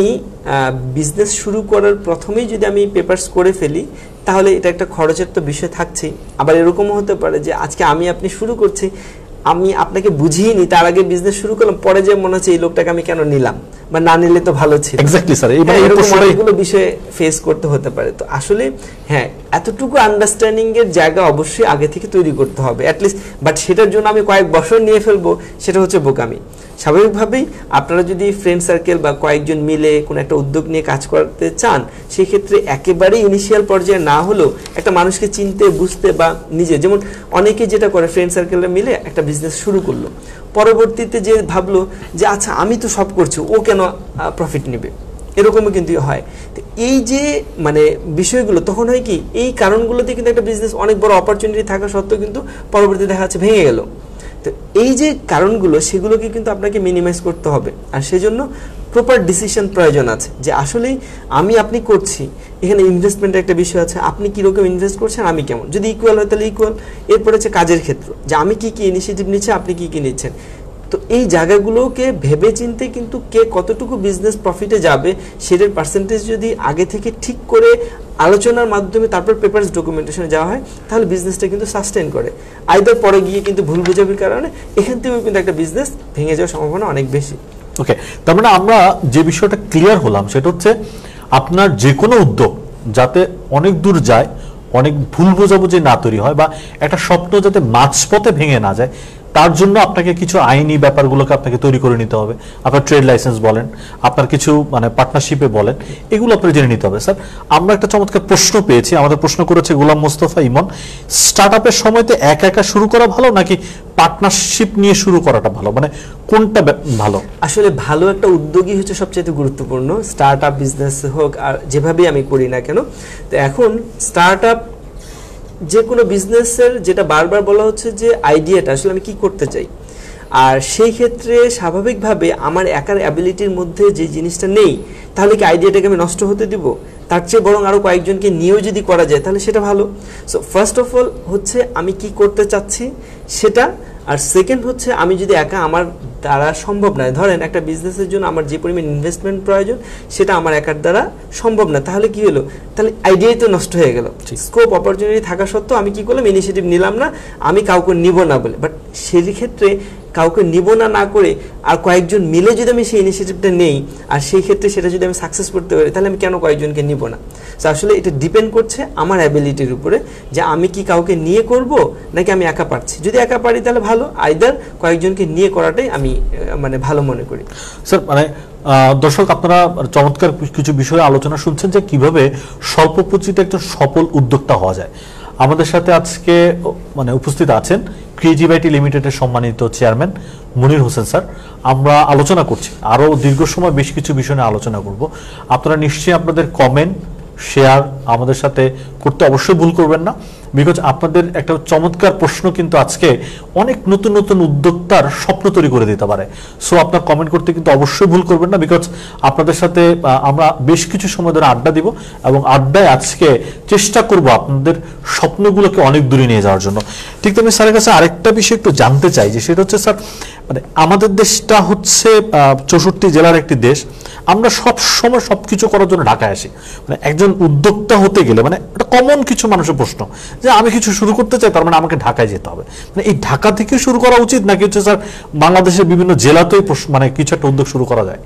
বিজনেস শুরু করার প্রথমেই যদি আমি পেপারস করে ফেলি তাহলে এটা একটা খরচের তো বিষয় থাকছেই। আবার এরকমও হতে পারে যে আজকে আমি আপনি শুরু করছি, আমি আপনাকে বুঝিয়ে নি, তার আগে বিজনেস শুরু করলাম, পরে যে মনে হচ্ছে এই লোকটাকে আমি কেন নিলাম বা না নিলে তো ভালো ছিল। এক্স্যাক্টলি স্যার, এই এরকম অনেকগুলো বিষয় ফেস করতে হতে পারে। তো আসলে হ্যাঁ, এতটুকু আন্ডারস্ট্যান্ডিং এর জায়গা অবশ্যই আগে থেকে তৈরি করতে হবে অ্যাটলিস্ট, বাট সেটার জন্য আমি কয়েক বছর নিয়ে ফেলবো সেটা হচ্ছে বোকামি। স্বাভাবিকভাবেই আপনারা যদি ফ্রেন্ড সার্কেল বা কয়েকজন মিলে কোনো একটা উদ্যোগ নিয়ে কাজ করতে চান, সেই ক্ষেত্রে একেবারে ইনিশিয়াল পর্যায়ে না হলেও একটা মানুষকে চিনতে বুঝতে বা নিজে, যেমন অনেকে যেটা করে ফ্রেন্ড সার্কেলরা মিলে একটা বিজনেস শুরু করলো, পরবর্তীতে যে ভাবলো যে আচ্ছা আমি তো সব করছি, ও কেন প্রফিট নেবে, এরকমও কিন্তু হয়। তো এই যে মানে বিষয়গুলো তখন হয় কি, এই কারণগুলোতে কিন্তু একটা বিজনেস অনেক বড় অপরচুনিটি থাকা সত্ত্বেও কিন্তু পরবর্তীতে দেখা যাচ্ছে ভেঙে গেল। তো এই যে কারণগুলো সেগুলোকে কিন্তু আপনাকে মিনিমাইজ করতে হবে, আর সেজন্য প্রপার ডিসিশন প্রয়োজন আছে যে আসলেই আমি আপনি করছি, এখানে ইনভেস্টমেন্টের একটা বিষয় আছে, আপনি কীরকম ইনভেস্ট করছেন, আমি কেমন, যদি ইকুয়াল হয় তাহলে ইকুয়াল। এরপরে হচ্ছে কাজের ক্ষেত্র, যে আমি কি কি ইনিশিয়েটিভ নিচ্ছি, আপনি কি কি নিচ্ছেন। তো এই জায়গাগুলোকে ভেবে চিনতে কিন্তু কে কতটুকু বিজনেস প্রফিটে যাবে সেটার পার্সেন্টেজ যদি আগে থেকে ঠিক করে আলোচনার মাধ্যমে তারপর পেপারস ডকুমেন্টেশনে যাওয়া হয় তাহলে বিজনেসটা কিন্তু সাস্টেইন করে। আইদার পরে গিয়ে কিন্তু ভুল বোঝাবুঝির কারণে এখান থেকেও কিন্তু একটা বিজনেস ভেঙে যাওয়ার সম্ভাবনা অনেক বেশি। ওকে, তার মানে আমরা যে বিষয়টা ক্লিয়ার হলাম সেটা হচ্ছে আপনার যে কোনো উদ্যোগ যাতে অনেক দূর যায়, অনেক ভুল বোঝাবুঝি না তৈরি হয়, বা একটা স্বপ্ন যাতে মাঝপথে ভেঙে না যায়, তার জন্য আপনাকে কিছু আইনি ব্যাপারগুলোকে আপনাকে তৈরি করে নিতে হবে। আপনার ট্রেড লাইসেন্স বলেন, আপনার কিছু মানে পার্টনারশিপে বলেন, এগুলো আপনাকে জেনে নিতে হবে। স্যার, আমরা একটা চমৎকার প্রশ্ন পেয়েছি, আমাদের প্রশ্ন করেছে গোলাম মোস্তফা ইমন, স্টার্ট আপের সময়তে একা একা শুরু করা ভালো নাকি পার্টনারশিপ নিয়ে শুরু করাটা ভালো, মানে কোনটা ভালো? আসলে ভালো একটা উদ্যোগই হচ্ছে সবচেয়ে গুরুত্বপূর্ণ, স্টার্ট আপ বিজনেস হোক আর যেভাবেই আমি করি না কেন। তো এখন স্টার্ট আপ যে কোনো বিজনেসের যেটা বারবার বলা হচ্ছে যে আইডিয়াটা আসলে আমি কি করতে চাই, আর সেই ক্ষেত্রে স্বাভাবিকভাবে আমার একার অ্যাবিলিটির মধ্যে যে জিনিসটা নেই, তাহলে কি আইডিয়াটাকে আমি নষ্ট হতে দিব? তার চেয়ে বরং আরও কয়েকজনকে নিয়েও যদি করা যায় তাহলে সেটা ভালো। সো ফার্স্ট অফ অল হচ্ছে আমি কি করতে চাচ্ছি সেটা, আর সেকেন্ড হচ্ছে আমি যদি একা আমার দ্বারা সম্ভব নয়, ধরেন একটা বিজনেসের জন্য আমার যে পরিমাণ ইনভেস্টমেন্ট প্রয়োজন সেটা আমার একার দ্বারা সম্ভব না, তাহলে কি হলো, তাহলে আইডিয়াই তো নষ্ট হয়ে গেল। স্কোপ অপরচুনিটি থাকা সত্ত্বেও আমি কি করলাম, ইনিশিয়েটিভ নিলাম না, আমি কাউকে নিব না বলে। বাট সেই ক্ষেত্রে কাউকে নিব না না করে আর কয়েকজন মিলে যদি আমি সেই ইনিশিয়েটিভটা নেই আর সেই ক্ষেত্রে সেটা যদি আমি সাকসেস করতে পারি তাহলে আমি কেন কয়েকজনকে নিব না? সো আসলে এটা ডিপেন্ড করছে আমার অ্যাবিলিটির উপরে, যে আমি কি কাউকে নিয়ে করব নাকি আমি একা পারছি। যদি একা পারি তাহলে ভালো, আইদার কয়েকজনকে নিয়ে করাটাই আমি মানে ভালো মনে করি। স্যার, মানে দর্শক আপনারা চমৎকার কিছু বিষয়ে আলোচনা শুনছেন যে কিভাবে স্বল্প পুঁজিতে একজন সফল উদ্যোক্তা হওয়া যায়। আমাদের সাথে আজকে মানে উপস্থিত আছেন ক্রিয়েটিভ আইটি লিমিটেডের সম্মানিত চেয়ারম্যান মনির হোসেন স্যার। আমরা আলোচনা করছি, আরও দীর্ঘ সময় বেশ কিছু বিষয় নিয়ে আলোচনা করব। আপনারা নিশ্চয়ই আপনাদের কমেন্ট শেয়ার আমাদের সাথে করতে অবশ্যই ভুল করবেন না, বিকজ আপনাদের একটা চমৎকার প্রশ্ন কিন্তু আজকে অনেক নতুন নতুন উদ্যোক্তার স্বপ্ন তৈরি করে দিতে পারে। সো আপনার কমেন্ট করতে কিন্তু অবশ্যই ভুল করবেন না, বিকজ আপনাদের সাথে আমরা বেশ কিছু সময় ধরে আড্ডা দিব এবং আড্ডায় আজকে চেষ্টা করব আপনাদের স্বপ্নগুলোকে অনেক দূরে নিয়ে যাওয়ার জন্য। ঠিক তেমনি স্যারের কাছে আরেকটা বিষয় একটু জানতে চাই, যে সেটা হচ্ছে স্যার, মানে আমাদের দেশটা হচ্ছে চৌষট্টি জেলার একটি দেশ, আমরা সব সময় সবকিছু করার জন্য ঢাকায় আসি। মানে একজন উদ্যোক্তা হতে গেলে মানে একটা কমন কিছু মানুষের প্রশ্ন যে আমি কিছু শুরু করতে চাই, তার মানে আমাকে ঢাকায় যেতে হবে। মানে এই ঢাকা থেকে শুরু করা উচিত নাকি হচ্ছে স্যার বাংলাদেশের বিভিন্ন জেলাতেই মানে কিছু একটা উদ্যোগ শুরু করা যায়?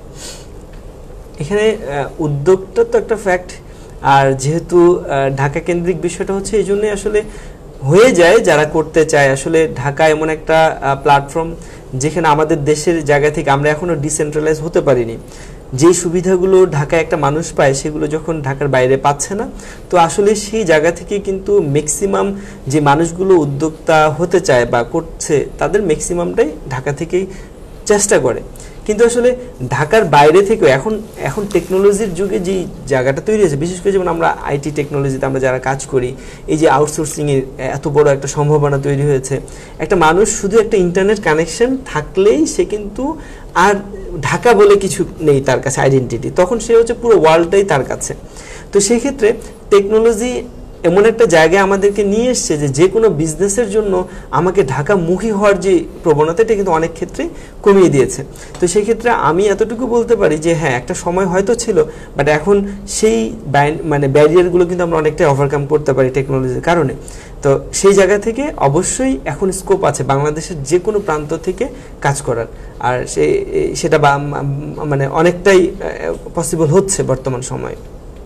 এখানে উদ্যোগটা তো একটা ফ্যাক্ট, আর যেহেতু ঢাকা কেন্দ্রিক বিষয়টা হচ্ছে এই জন্যই আসলে হয়ে যায় যারা করতে চায়। আসলে ঢাকা এমন একটা প্ল্যাটফর্ম যেখানে আমাদের দেশের জায়গা থেকে আমরা এখনো ডিসেন্ট্রালাইজ হতে পারিনি। যে সুবিধাগুলো ঢাকায় একটা মানুষ পায় সেগুলো যখন ঢাকার বাইরে পাচ্ছে না, তো আসলে সেই জায়গা থেকে কিন্তু ম্যাক্সিমাম যে মানুষগুলো উদ্যোক্তা হতে চায় বা করছে তাদের ম্যাক্সিমামটাই ঢাকা থেকেই চেষ্টা করে। কিন্তু আসলে ঢাকার বাইরে থেকেও এখন এখন টেকনোলজির যুগে যেই জায়গাটা তৈরি হয়েছে, বিশেষ করে যেমন আমরা আইটি টেকনোলজিতে আমরা যারা কাজ করি, এই যে আউটসোর্সিংয়ের এত বড় একটা সম্ভাবনা তৈরি হয়েছে, একটা মানুষ শুধু একটা ইন্টারনেট কানেকশন থাকলেই সে কিন্তু আর ঢাকা বলে কিছু নেই তার কাছে আইডেন্টিটি, তখন সে হচ্ছে পুরো ওয়ার্ল্ডটাই তার কাছে। তো সেই ক্ষেত্রে টেকনোলজি এমন একটা জায়গায় আমাদেরকে নিয়ে এসছে যে যে কোনো বিজনেসের জন্য আমাকে ঢাকামুখী হওয়ার যে প্রবণতা এটা কিন্তু অনেক ক্ষেত্রে কমিয়ে দিয়েছে। তো সেই ক্ষেত্রে আমি এতটুকু বলতে পারি যে হ্যাঁ, একটা সময় হয়তো ছিল, বাট এখন সেই মানে ব্যারিয়ারগুলো কিন্তু আমরা অনেকটাই ওভারকাম করতে পারি টেকনোলজির কারণে। তো সেই জায়গা থেকে অবশ্যই এখন স্কোপ আছে বাংলাদেশের যে কোনো প্রান্ত থেকে কাজ করার, আর সেই সেটা মানে অনেকটাই পসিবল হচ্ছে বর্তমান সময়ে।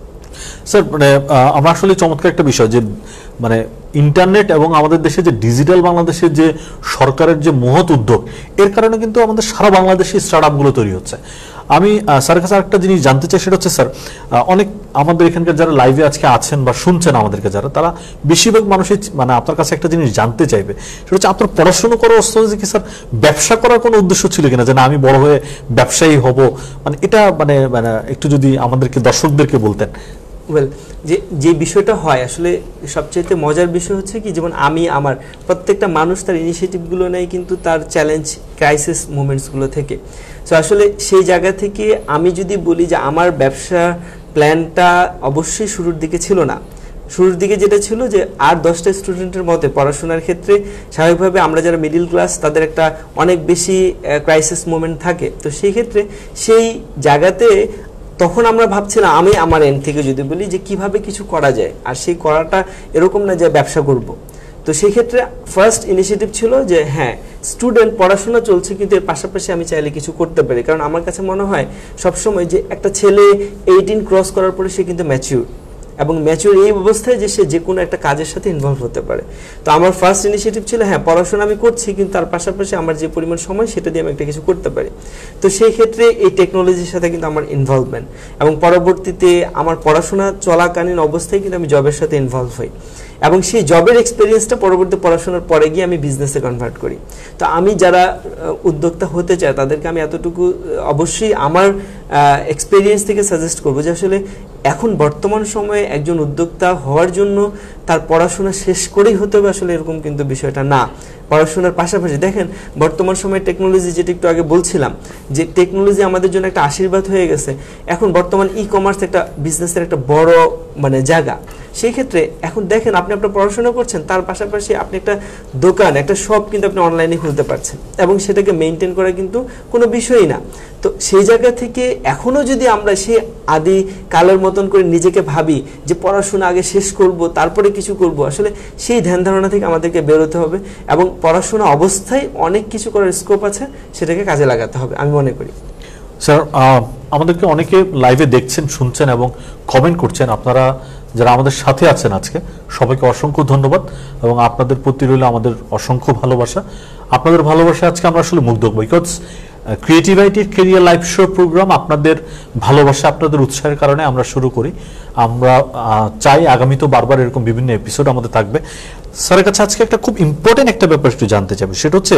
স্যার, মানে আমরা আসলে চমৎকার একটা বিষয় যে মানে ইন্টারনেট এবং আমাদের দেশে যে ডিজিটাল বাংলাদেশের যে সরকারের যে মহৎ উদ্যোগ, এর কারণে কিন্তু আমাদের সারা বাংলাদেশি স্টার্ট আপগুলো তৈরি হচ্ছে। আমি স্যারের কাছে একটা জিনিস জানতে চাই, সেটা হচ্ছে স্যার অনেক আমাদের এখানকার যারা লাইভে আজকে আছেন বা শুনছেন আমাদেরকে যারা, তারা বেশিরভাগ মানুষই মানে আপনার কাছে একটা জিনিস জানতে চাইবে, সেটা হচ্ছে আপনার পড়াশোনা করার অবস্থা কি স্যার ব্যবসা করার কোনো উদ্দেশ্য ছিল কিনা, যে না আমি বড় হয়ে ব্যবসায়ী হব, মানে এটা মানে মানে একটু যদি আমাদেরকে দর্শকদেরকে বলতেন। ওয়েল, যে যে বিষয়টা হয় আসলে সবচেয়ে মজার বিষয় হচ্ছে কি, যেমন আমি আমার প্রত্যেকটা মানুষ তার ইনিশিয়েটিভগুলো নেয় কিন্তু তার চ্যালেঞ্জ ক্রাইসিস মুভমেন্টসগুলো থেকে। সো আসলে সেই জায়গা থেকে আমি যদি বলি যে আমার ব্যবসা প্ল্যানটা অবশ্যই শুরুর দিকে ছিল না। শুরুর দিকে যেটা ছিল যে আর দশটা স্টুডেন্টের মধ্যে পড়াশোনার ক্ষেত্রে স্বাভাবিকভাবে আমরা যারা মিডিল ক্লাস তাদের একটা অনেক বেশি ক্রাইসিস মোমেন্ট থাকে। তো সেই ক্ষেত্রে সেই জায়গাতে তখন আমরা ভাবছিলাম, আমি আমার এন্ড থেকে যদি বলি যে কিভাবে কিছু করা যায়, আর সেই করাটা এরকম না যে ব্যবসা করব। তো সেই ক্ষেত্রে ফার্স্ট ইনিশিয়েটিভ ছিল যে হ্যাঁ, স্টুডেন্ট পড়াশোনা চলছে কিন্তু এর পাশাপাশি আমি চাইলে কিছু করতে পারি। কারণ আমার কাছে মনে হয় সবসময় যে একটা ছেলে এইটিন ক্রস করার পরে সে কিন্তু ম্যাচিউর, এবং ম্যাচিউর এই অবস্থায় যে সে যে কোনো একটা কাজের সাথে ইনভলভ হতে পারে। তো আমার ফার্স্ট ইনিশিয়েটিভ ছিল হ্যাঁ, পড়াশোনা আমি করছি কিন্তু তার পাশাপাশি আমার যে পরিমাণ সময় সেটা দিয়ে আমি একটা কিছু করতে পারি। তো সেই ক্ষেত্রে এই টেকনোলজির সাথে কিন্তু আমার ইনভলভমেন্ট, এবং পরবর্তীতে আমার পড়াশোনা চলাকালীন অবস্থায় কিন্তু আমি জবের সাথে ইনভলভ হই, এবং সেই জবের এক্সপিরিয়েন্সটা পরবর্তী পড়াশোনার পরে গিয়ে আমি বিজনেসে কনভার্ট করি। তো আমি যারা উদ্যোক্তা হতে চায় তাদেরকে আমি এতটুকু অবশ্যই আমার এক্সপিরিয়েন্স থেকে সাজেস্ট করবো যে আসলে এখন বর্তমান সময়ে একজন উদ্যোক্তা হওয়ার জন্য তার পড়াশোনা শেষ করেই হতে হবে আসলে এরকম কিন্তু বিষয়টা না। পড়াশোনার পাশাপাশি দেখেন বর্তমান সময়ে টেকনোলজি, যেটা একটু আগে বলছিলাম যে টেকনোলজি আমাদের জন্য একটা আশীর্বাদ হয়ে গেছে। এখন বর্তমান ই কমার্স একটা বিজনেসের একটা বড় মানে জায়গা। সেই ক্ষেত্রে এখন দেখেন আপনি আপনার পড়াশোনা করছেন, তার পাশাপাশি আপনি একটা দোকান, একটা শপ কিন্তু আপনি অনলাইনে খুলতে পারছেন, এবং সেটাকে মেনটেন করা কিন্তু কোনো বিষয়ই না। তো সেই জায়গা থেকে এখনও যদি আমরা সেই আদি কালের মতন করে নিজেকে ভাবি যে পড়াশোনা আগে শেষ করব তারপরে কিছু করব, আসলে সেই ধ্যান ধারণা থেকে আমাদেরকে বেরোতে হবে, এবং পড়াশোনা অবস্থায় অনেক কিছু করার স্কোপ আছে, সেটাকে কাজে লাগাতে হবে আমি মনে করি। স্যার, আমাদেরকে অনেকে লাইভে দেখছেন, শুনছেন এবং কমেন্ট করছেন। আপনারা যারা আমাদের সাথে আছেন আজকে সবাইকে অসংখ্য ধন্যবাদ, এবং আপনাদের প্রতি রইল আমাদের অসংখ্য ভালোবাসা। আপনাদের ভালোবাসা আজকে আমরা আসলে মুগ্ধ, বিকজ ক্রিয়েটিভ আইটির কেরিয়ার লাইভ শো প্রোগ্রাম আপনাদের ভালোবাসা, আপনাদের উৎসাহের কারণে আমরা শুরু করি। আমরা চাই আগামীতেও বারবার এরকম বিভিন্ন এপিসোড আমাদের থাকবে। স্যারের কাছে আজকে একটা খুব ইম্পর্টেন্ট একটা ব্যাপার একটু জানতে চাইবে, সেটা হচ্ছে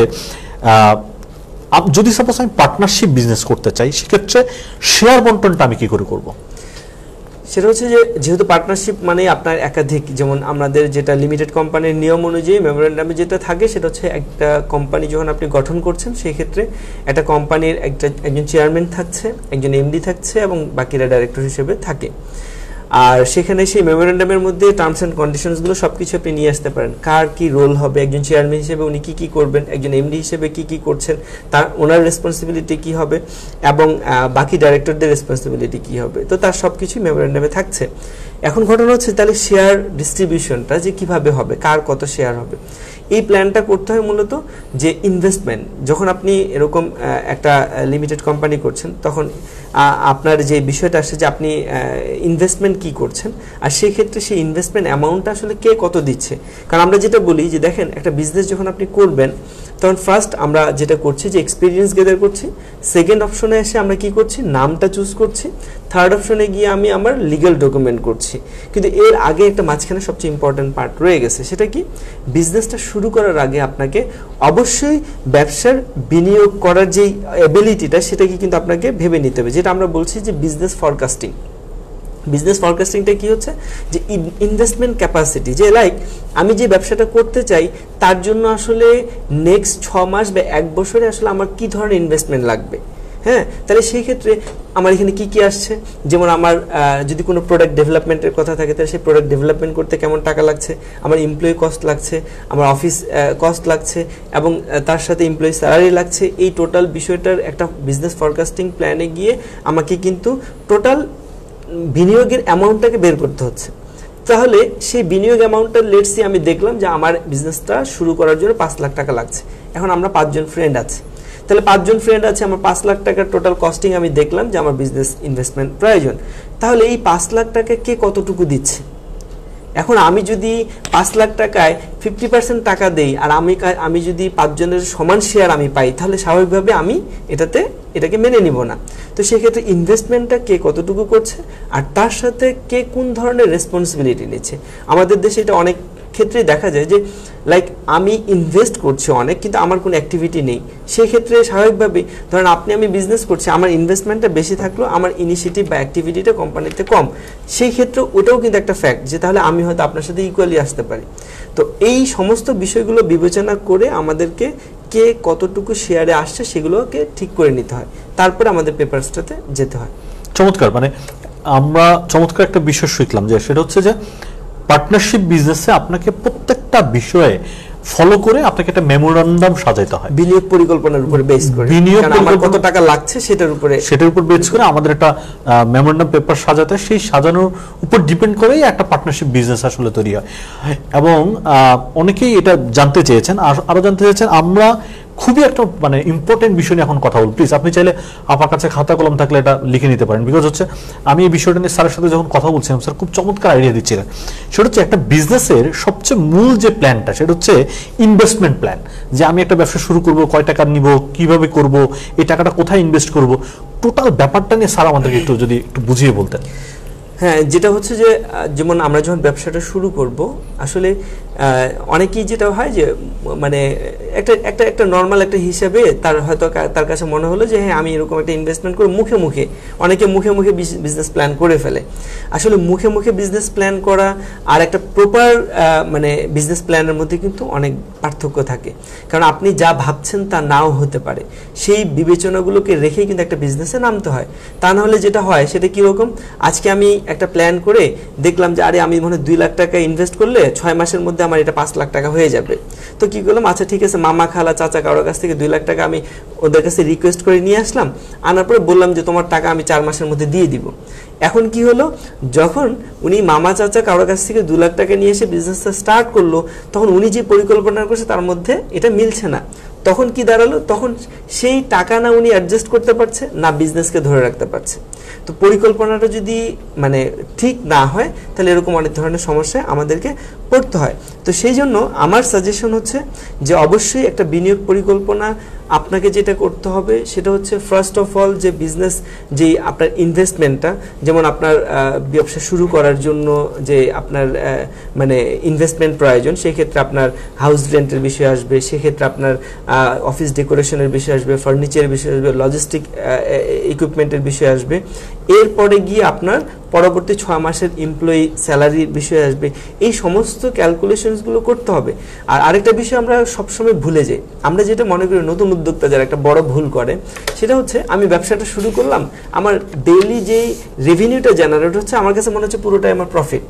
যদি সাপোজ আমি পার্টনারশিপ বিজনেস করতে চাই, সেক্ষেত্রে শেয়ার বন্টনটা আমি কি করে করব? সেটা হচ্ছে যে যেহেতু পার্টনারশিপ মানে আপনার একাধিক, যেমন আমাদের যেটা লিমিটেড কোম্পানির নিয়ম অনুযায়ী মেমোরেন্ডামে যেটা থাকে সেটা হচ্ছে একটা কোম্পানি যখন আপনি গঠন করছেন সেই ক্ষেত্রে একটা কোম্পানির একটা একজন চেয়ারম্যান থাকছে, একজন এমডি থাকছে, এবং বাকিরা ডাইরেক্টর হিসেবে থাকে। আর সেখানে সেই মেমোরেন্ডামের মধ্যে টার্মস অ্যান্ড কন্ডিশনসগুলো সব কিছু আপনি নিয়ে আসতে পারেন। কার কি রোল হবে, একজন চেয়ারম্যান হিসেবে উনি কী কী করবেন, একজন এমডি হিসেবে কী কী করছেন, তার ওনার রেসপন্সিবিলিটি কী হবে, এবং বাকি ডাইরেক্টরদের রেসপন্সিবিলিটি কী হবে। তো তার সব কিছুই মেমোরেন্ডামে থাকছে। এখন ঘটনা হচ্ছে তাহলে শেয়ার ডিস্ট্রিবিউশনটা যে কিভাবে হবে, কার কত শেয়ার হবে, এই প্ল্যানটা করতে হয় মূলত যে ইনভেস্টমেন্ট। যখন আপনি এরকম একটা লিমিটেড কোম্পানি করছেন তখন আপনার যে বিষয়টা আসছে যে আপনি ইনভেস্টমেন্ট কি করছেন, আর সেই ক্ষেত্রে সেই ইনভেস্টমেন্ট অ্যামাউন্টটা আসলে কে কত দিচ্ছে। কারণ আমরা যেটা বলি যে দেখেন একটা বিজনেস যখন আপনি করবেন তখন ফার্স্ট আমরা যেটা করছি যে এক্সপিরিয়েন্স গেদার করছি, সেকেন্ড অপশনে এসে আমরা কি করছি, নামটা চুজ করছি, থার্ড অপশনে গিয়ে আমি আমার লিগ্যাল ডকুমেন্ট করছি। কিন্তু এর আগে একটা মাঝখানে সবচেয়ে ইম্পর্টেন্ট পার্ট রয়ে গেছে, সেটা কি বিজনেসটা শুরু করার আগে আপনাকে অবশ্যই ব্যবসার বিনিয়োগ করার যেই এবিলিটিটা সেটাকে কিন্তু আপনাকে ভেবে নিতে হবে, যেটা আমরা বলছি যে বিজনেস ফরকাস্টিং। বিজনেস ফরকাস্টিংটা কি হচ্ছে যে ইনভেস্টমেন্ট ক্যাপাসিটি, যে লাইক আমি যে ব্যবসাটা করতে চাই তার জন্য আসলে নেক্সট ছ মাস বা এক বছরে আসলে আমার কি ধরনের ইনভেস্টমেন্ট লাগবে, হ্যাঁ, তাহলে সেই ক্ষেত্রে আমার এখানে কি কি আসছে, যেমন আমার যদি কোনো প্রোডাক্ট ডেভেলপমেন্টের কথা থাকে তাহলে সেই প্রোডাক্ট ডেভেলপমেন্ট করতে কেমন টাকা লাগছে, আমার এমপ্লয়ি কস্ট লাগছে, আমার অফিস কস্ট লাগছে, এবং তার সাথে এমপ্লয়ি স্যালারি লাগছে। এই টোটাল বিষয়টার একটা বিজনেস ফরকাস্টিং প্ল্যানে গিয়ে আমাকে কিন্তু টোটাল বিনিয়োগের অ্যামাউন্টটাকে বের করতে হচ্ছে। তাহলে সেই বিনিয়োগ অ্যামাউন্টটা লেটসি আমি দেখলাম যে আমার বিজনেসটা শুরু করার জন্য পাঁচ লাখ টাকা লাগছে। এখন আমরা পাঁচজন ফ্রেন্ড আছি, তাহলে পাঁচজন ফ্রেন্ড আছে, আমার পাঁচ লাখ টাকার টোটাল কস্টিং আমি দেখলাম যে আমার বিজনেস ইনভেস্টমেন্ট প্রয়োজন। তাহলে এই পাঁচ লাখ টাকা কে কতটুকু দিচ্ছে? এখন আমি যদি পাঁচ লাখ টাকায় ফিফটি পার্সেন্ট টাকা দেই আর আমি আমি যদি পাঁচজনের সমান শেয়ার আমি পাই, তাহলে স্বাভাবিকভাবে আমি এটাতে এটাকে মেনে নিব না। তো সেক্ষেত্রে ইনভেস্টমেন্টটা কে কতটুকু করছে আর তার সাথে কে কোন ধরনের রেসপন্সিবিলিটি নিচ্ছে। আমাদের দেশে এটা অনেক ক্ষেত্রে দেখা যায় যে লাইক আমি ইনভেস্ট করছি অনেক, কিন্তু আমার কোনো অ্যাক্টিভিটি নেই। সেই ক্ষেত্রে স্বাভাবিকভাবেই ধরেন আপনি আমি বিজনেস করছি, আমার ইনভেস্টমেন্টটা বেশি থাকলো, আমার ইনিশিয়েটিভ বা অ্যাক্টিভিটিটা কোম্পানিতে কম। সেই ক্ষেত্রে ওটাও কিন্তু একটা ফ্যাক্ট যে তাহলে আমি হয়তো আপনার সাথে ইকুয়ালি আসতে পারি। তো এই সমস্ত বিষয়গুলো বিবেচনা করে আমাদেরকে কে কতটুকু শেয়ারে আসছে সেগুলোকে ঠিক করে নিতে হয়, তারপরে আমাদের পেপারসটাতে যেতে হয়। চমৎকার, মানে আমরা চমৎকার একটা বিষয় শিখলাম যে সেটা হচ্ছে যে পার্টনারশিপ বিজনেসে আপনাকে প্রত্যেকটা বিষয়ে ফলো করে আপনাকে একটা মেমোরান্ডাম সাজাইতে হয় বিনিয়োগ পরিকল্পনার উপরে বেস করে, বিনিয়োগ আমার কত টাকা লাগছে সেটার উপরে সেটার উপর বেস করে আমাদের একটা মেমোরান্ডাম পেপার সাজাতে, সেই সাজানোর উপর ডিপেন্ড করেই একটা পার্টনারশিপ বিজনেস আসলে তৈরি হয়। এবং অনেকেই এটা জানতে চেয়েছেন, আরো জানতে চেয়েছেন। আমরা খুবই একটা মানে ইম্পর্টেন্ট বিষয় নিয়ে এখন কথা বলবো। প্লিজ আপনি চাইলে আপনার কাছে খাতা কলম থাকলে এটা লিখে নিতে পারেন, বিকজ হচ্ছে আমি এই বিষয়টা নিয়ে স্যারের সাথে যখন কথা বলছিলাম, স্যার খুব চমৎকার আইডিয়া দিচ্ছিলেন। সেটা হচ্ছে একটা বিজনেসের সবচেয়ে মূল যে প্ল্যানটা সেটা হচ্ছে ইনভেস্টমেন্ট প্ল্যান, যে আমি একটা ব্যবসা শুরু করব, কয় টাকা নিব, কিভাবে করব, এই টাকাটা কোথায় ইনভেস্ট করব, টোটাল ব্যাপারটা নিয়ে স্যার আমাদেরকে একটু যদি একটু বুঝিয়ে বলতেন। হ্যাঁ, যেটা হচ্ছে যে যেমন আমরা যখন ব্যবসাটা শুরু করব, আসলে অনেকেই যেটা হয় যে মানে একটা একটা একটা নর্মাল একটা হিসাবে তার হয়তো তার কাছে মনে হলো যে হ্যাঁ আমি এরকম একটা ইনভেস্টমেন্ট করে মুখে মুখে, অনেকে মুখে মুখে বিজনেস প্ল্যান করে ফেলে। আসলে মুখে মুখে বিজনেস প্ল্যান করা আর একটা প্রপার মানে বিজনেস প্ল্যানের মধ্যে কিন্তু অনেক পার্থক্য থাকে, কারণ আপনি যা ভাবছেন তা নাও হতে পারে। সেই বিবেচনাগুলোকে রেখেই কিন্তু একটা বিজনেসে নামতে হয়। তা না হলে যেটা হয় সেটা কীরকম, আজকে আমি একটা প্ল্যান করে দেখলাম যে আরে আমি মনে হয় দুই লাখ টাকা ইনভেস্ট করলে ছয় মাসের মধ্যে আমার এটা পাঁচ লাখ টাকা হয়ে যাবে। তো কি করলাম, আচ্ছা ঠিক আছে, মামা খালা চাচা কারোর কাছ থেকে দুই লাখ টাকা আমি ওদের কাছে রিকোয়েস্ট করে নিয়ে আসলাম, আনার পরে বললাম যে তোমার টাকা আমি চার মাসের মধ্যে দিয়ে দিব। এখন কি হলো, যখন উনি মামা চাচা কারোর কাছ থেকে দু লাখ টাকা নিয়ে এসে বিজনেসটা স্টার্ট করলো, তখন উনি যে পরিকল্পনা করছে তার মধ্যে এটা মিলছে না। তখন কি দাঁড়ালো, তখন সেই টাকা না উনি অ্যাডজাস্ট করতে পারছে না বিজনেসকে ধরে রাখতে পারছে। তো পরিকল্পনাটা যদি মানে ঠিক না হয় তাহলে এরকম অনেক ধরনের সমস্যায় আমাদেরকে পড়তে হয়। তো সেই জন্য আমার সাজেশন হচ্ছে যে অবশ্যই একটা বিনিয়োগ পরিকল্পনা আপনাকে যেটা করতে হবে সেটা হচ্ছে ফার্স্ট অফ অল যে বিজনেস যে আপনার ইনভেস্টমেন্টটা, যেমন আপনার ব্যবসা শুরু করার জন্য যে আপনার মানে ইনভেস্টমেন্ট প্রয়োজন, সেক্ষেত্রে আপনার হাউস রেন্টের বিষয় আসবে, সেক্ষেত্রে আপনার অফিস ডেকোরেশনের বিষয় আসবে, ফার্নিচারের বিষয় আসবে, লজিস্টিক ইকুইপমেন্টের বিষয় আসবে। এরপরে গিয়ে আপনার পরবর্তী ছয় মাসের এমপ্লয়ি স্যালারির বিষয় আসবে। এই সমস্ত ক্যালকুলেশনসগুলো করতে হবে। আর আরেকটা বিষয় আমরা সবসময় ভুলে যাই, আমরা যেটা মনে করি নতুন উদ্যোক্তা যারা একটা বড় ভুল করে সেটা হচ্ছে আমি ব্যবসাটা শুরু করলাম, আমার ডেইলি যেই রেভিনিউটা জেনারেট হচ্ছে আমার কাছে মনে হচ্ছে পুরোটাই আমার প্রফিট।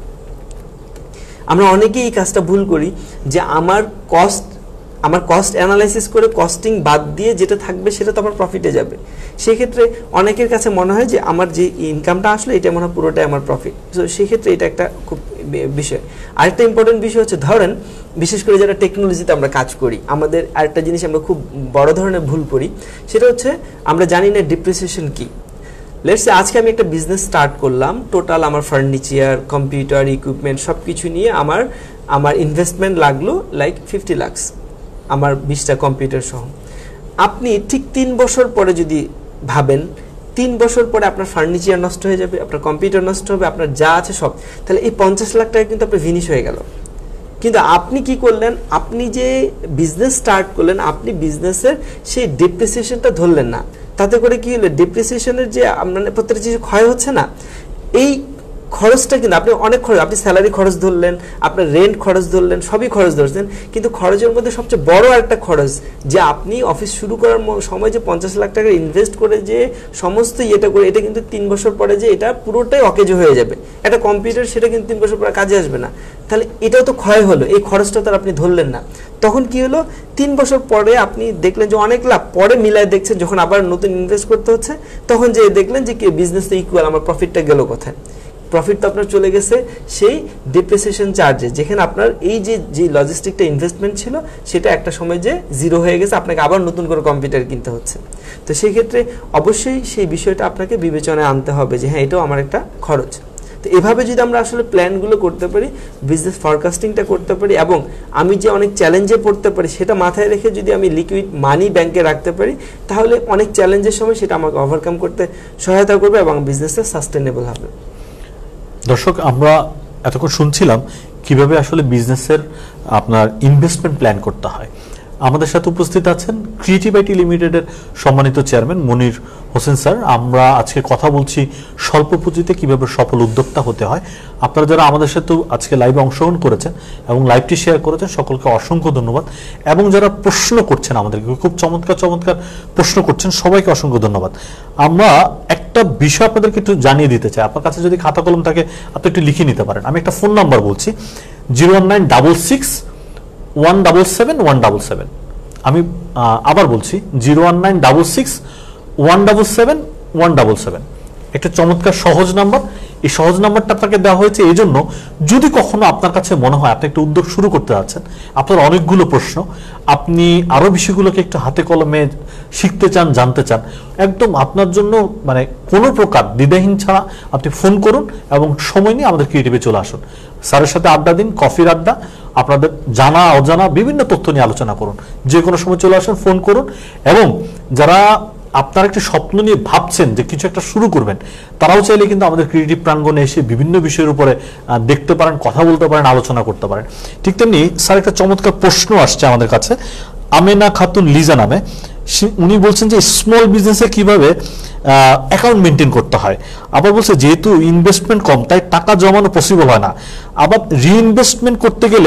আমরা অনেকেই এই কাজটা ভুল করি যে আমার কস্ট আমার কস্ট অ্যানালাইসিস করে কস্টিং বাদ দিয়ে যেটা থাকবে সেটা তো আমার প্রফিটে যাবে। সেক্ষেত্রে অনেকের কাছে মনে হয় যে আমার যে ইনকামটা আসলে এটা মনে হয় পুরোটাই আমার প্রফিট। তো সেক্ষেত্রে এটা একটা খুব বিষয়। আরেকটা ইম্পর্টেন্ট বিষয় হচ্ছে, ধরেন বিশেষ করে যারা টেকনোলজিতে আমরা কাজ করি, আমাদের আরেকটা জিনিস আমরা খুব বড় ধরনের ভুল করি, সেটা হচ্ছে আমরা জানি না ডিপ্রিসিয়েশন কি। লেটস সে আজকে আমি একটা বিজনেস স্টার্ট করলাম, টোটাল আমার ফার্নিচার, কম্পিউটার, ইকুইপমেন্ট সব কিছু নিয়ে আমার আমার ইনভেস্টমেন্ট লাগলো লাইক ফিফটি লাখস, আমার বিশটা কম্পিউটার সহ। আপনি ঠিক তিন বছর পরে যদি ভাবেন, তিন বছর পরে আপনার ফার্নিচার নষ্ট হয়ে যাবে, আপনার কম্পিউটার নষ্ট হবে, আপনার যা আছে সব, তাহলে এই পঞ্চাশ লাখ টাকা কিন্তু আপনার ভিনিশ হয়ে গেল। কিন্তু আপনি কি করলেন, আপনি যে বিজনেস স্টার্ট করলেন, আপনি বিজনেসের সেই ডিপ্রিসিয়েশনটা ধরলেন না। তাতে করে কি হলো, ডিপ্রিসিয়েশনের যে আপনার প্রত্যেকটা জিনিস ক্ষয় হচ্ছে না, এই খরচটা কিন্তু আপনি অনেক খরচ, আপনি স্যালারি খরচ ধরলেন, আপনার রেন্ট খরচ ধরলেন, সবই খরচ ধরছেন, কিন্তু খরচের মধ্যে সবচেয়ে বড় একটা খরচ যে আপনি অফিস শুরু করার সময় যে পঞ্চাশ লাখ টাকা ইনভেস্ট করে যে সমস্ত ইয়েটা করে, এটা কিন্তু তিন বছর পরে যে এটা পুরোটাই অকেজ হয়ে যাবে। একটা কম্পিউটার সেটা কিন্তু তিন বছর পরে কাজে আসবে না, তাহলে এটাও তো ক্ষয় হলো, এই খরচটা তো আপনি ধরলেন না। তখন কি হলো, তিন বছর পরে আপনি দেখলেন যে অনেক লাভ, পরে মিলায় দেখছেন যখন আবার নতুন ইনভেস্ট করতে হচ্ছে, তখন যে দেখলেন যে কি বিজনেস তো ইকুয়াল, আমার প্রফিটটা গেল কোথায়? প্রফিট তো আপনার চলে গেছে সেই ডিপ্রিসিয়েশন চার্জে, যেখানে আপনার এই যে যে লজিস্টিকটা ইনভেস্টমেন্ট ছিল সেটা একটা সময় যে জিরো হয়ে গেছে, আপনাকে আবার নতুন করে কম্পিউটার কিনতে হচ্ছে। তো সেই ক্ষেত্রে অবশ্যই সেই বিষয়টা আপনাকে বিবেচনায় আনতে হবে যে হ্যাঁ এটাও আমার একটা খরচ। তো এভাবে যদি আমরা আসলে প্ল্যানগুলো করতে পারি, বিজনেস ফরকাস্টিংটা করতে পারি, এবং আমি যে অনেক চ্যালেঞ্জে পড়তে পারি সেটা মাথায় রেখে যদি আমি লিকুইড মানি ব্যাংকে রাখতে পারি, তাহলে অনেক চ্যালেঞ্জের সময় সেটা আমাকে ওভারকাম করতে সহায়তা করবে এবং বিজনেসটা সাস্টেনেবল হবে। দর্শক, আমরা এতক্ষণ শুনছিলাম কিভাবে আসলে বিজনেসের আপনার ইনভেস্টমেন্ট প্ল্যান করতে হয়। আমাদের সাথে উপস্থিত আছেন ক্রিয়েটিভ আইটি লিমিটেডের সম্মানিত চেয়ারম্যান মনির হোসেন স্যার। আমরা আজকে কথা বলছি স্বল্প পুঁজিতে কিভাবে সফল উদ্যোক্তা হতে হয়। আপনারা যারা আমাদের সাথে আজকে লাইভে অংশগ্রহণ করেছেন এবং লাইভটি শেয়ার করেছেন, সকলকে অসংখ্য ধন্যবাদ। এবং যারা প্রশ্ন করছেন আমাদেরকে, খুব চমৎকার চমৎকার প্রশ্ন করছেন, সবাইকে অসংখ্য ধন্যবাদ। আমরা একটা বিষয় আপনাদেরকে একটু জানিয়ে দিতে চাই। আপনার কাছে যদি খাতা কলম থাকে আপনি একটু লিখে নিতে পারেন। আমি একটা ফোন নাম্বার বলছি, zero one nine double six one double seven one double seven. আমি আবার বলছি, zero one nine double six one double seven one double seven. একটা চমৎকার সহজ নাম্বার। এই সহজ নাম্বারটা আপনাকে দেওয়া হয়েছে এই জন্য, যদি কখনো আপনার কাছে মনে হয় আপনি একটা উদ্যোগ শুরু করতে যাচ্ছেন, আপনার অনেকগুলো প্রশ্ন, আপনি আরো বিষয়গুলোকে একটু হাতে কলমে শিখতে চান, জানতে চান, একদম আপনার জন্য মানে কোনো প্রকার দ্বিধাহীন ছাড়া আপনি ফোন করুন এবং সময় নিয়ে আমাদের ক্রিয়েটিভে চলে আসুন। স্যারের সাথে আড্ডা দিন, কফির আড্ডা, আপনাদের জানা অজানা বিভিন্ন তথ্য নিয়ে আলোচনা করুন। যে কোনো সময় চলে আসুন, ফোন করুন। এবং যারা আপনার একটা স্বপ্ন নিয়ে ভাবছেন যে কিছু একটা শুরু করবেন, তারাও চাইলে কিন্তু আমাদের ক্রিয়েটিভ প্রাঙ্গণে এসে বিভিন্ন বিষয়ের উপরে দেখতে পারেন, কথা বলতে পারেন, আলোচনা করতে পারেন। ঠিক তেমনি স্যার একটা চমৎকার প্রশ্ন আসছে আমাদের কাছে, আমেনা খাতুন লিজা নামে। উনি বলছেন যে স্মল বিজনেসে কিভাবে অ্যাকাউন্ট মেনটেন করতে হয়। আবার বলছে যেহেতু ইনভেস্টমেন্ট কম তাই টাকা জমানো পসিবল হয় না, আবার রিইনভেস্টমেন্ট করতে গেলে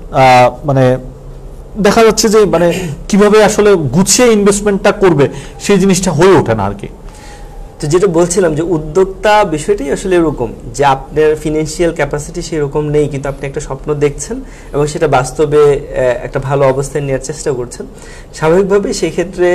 মানে দেখা যাচ্ছে যে মানে কিভাবে আসলে গুছিয়ে ইনভেস্টমেন্টটা করবে সেই জিনিসটা হয়ে ওঠে না আর কি। তো যেটা বলছিলাম যে উদ্যোক্তা বিষয়টাই আসলে এরকম যে আপনার ফিনান্সিয়াল ক্যাপাসিটি সেরকম নেই, কিন্তু আপনি একটা স্বপ্ন দেখছেন এবং সেটা বাস্তবে একটা ভালো অবস্থায় নেওয়ার চেষ্টা করছেন। স্বাভাবিকভাবে সেই ক্ষেত্রে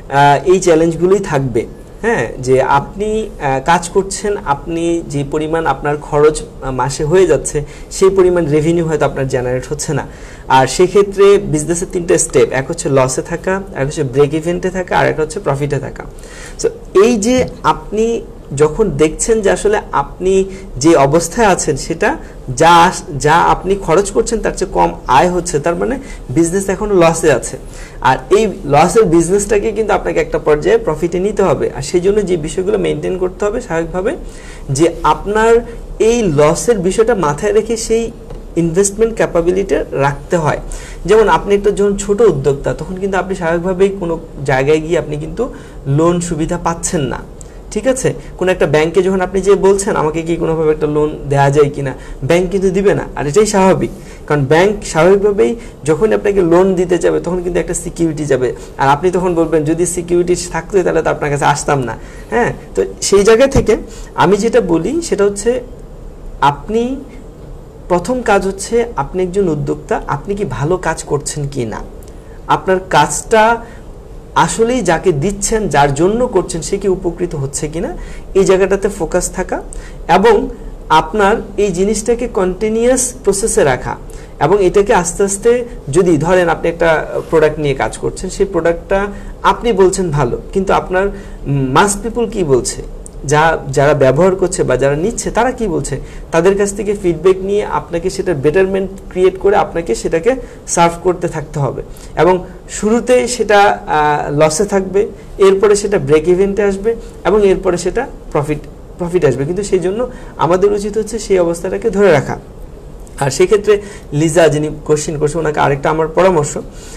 এই চ্যালেঞ্জগুলোই থাকবে। হ্যাঁ, যে আপনি কাজ করছেন, আপনি যে পরিমাণ আপনার খরচ মাসে হয়ে যাচ্ছে সেই পরিমাণ রেভিনিউ হয়তো আপনার জেনারেট হচ্ছে না। আর সেক্ষেত্রে বিজনেসের তিনটে স্টেপ, এক হচ্ছে লসে থাকা, এক হচ্ছে ব্রেক ইভেন্টে থাকা, আর একটা হচ্ছে প্রফিটে থাকা। সো এই যে আপনি যখন দেখছেন যে আসলে আপনি যে অবস্থায় আছেন সেটা যা যা আপনি খরচ করছেন তার চেয়ে কম আয় হচ্ছে, তার মানে বিজনেস এখন লসে আছে। আর এই লসের বিজনেসটাকে কিন্তু আপনাকে একটা পর্যায়ে প্রফিটে নিতে হবে। আর সেই জন্য যে বিষয়গুলো মেনটেন করতে হবে স্বাভাবিকভাবে, যে আপনার এই লসের বিষয়টা মাথায় রেখে সেই ইনভেস্টমেন্ট ক্যাপাবিলিটি রাখতে হয়। যেমন আপনি একটা যখন ছোট উদ্যোক্তা, তখন কিন্তু আপনি স্বাভাবিকভাবেই কোনো জায়গায় গিয়ে আপনি কিন্তু লোন সুবিধা পাচ্ছেন না। ঠিক আছে, কোনো একটা ব্যাংকে যখন আপনি যে বলছেন আমাকে কি কোনোভাবে একটা লোন দেওয়া যায় কিনা, ব্যাংক কিন্তু দিবে না। আর এটাই স্বাভাবিক, কারণ ব্যাংক স্বাভাবিকভাবেই যখন আপনাকে লোন দিতে যাবে তখন কিন্তু একটা সিকিউরিটি যাবে, আর আপনি তখন বলবেন যদি সিকিউরিটি থাকতো তাহলে তো আপনার কাছে আসতাম না। হ্যাঁ, তো সেই জায়গা থেকে আমি যেটা বলি সেটা হচ্ছে আপনি প্রথম কাজ হচ্ছে আপনি একজন উদ্যোক্তা, আপনি কি ভালো কাজ করছেন কি না, আপনার কাজটা আসলেই যাকে দিচ্ছেন, যার জন্য করছেন, সে কি উপকৃত হচ্ছে কিনা, এই জায়গাটাতে ফোকাস থাকা, এবং আপনার এই জিনিসটাকে কন্টিনিউয়াস প্রসেসে রাখা, এবং এটাকে আস্তে আস্তে, যদি ধরেন আপনি একটা প্রোডাক্ট নিয়ে কাজ করছেন, সেই প্রোডাক্টটা আপনি বলছেন ভালো, কিন্তু আপনার মাস পিপল কি বলছে, যা যারা ব্যবহার করছে বা যারা নিচ্ছে তারা কি বলছে, তাদের কাছ থেকে ফিডব্যাক নিয়ে আপনাকে সেটা বেটারমেন্ট ক্রিয়েট করে আপনাকে সেটাকে সার্ভ করতে থাকতে হবে। এবং শুরুতে সেটা লসে থাকবে, এরপরে সেটা ব্রেক ইভেন্টে আসবে, এবং এরপরে সেটা প্রফিট প্রফিট আসবে। কিন্তু সেই জন্য আমাদের উচিত হচ্ছে সেই অবস্থাটাকে ধরে রাখা। আর সেক্ষেত্রে লিজা যিনি কোশ্চেন করছে, ওনাকে আরেকটা আমার পরামর্শ,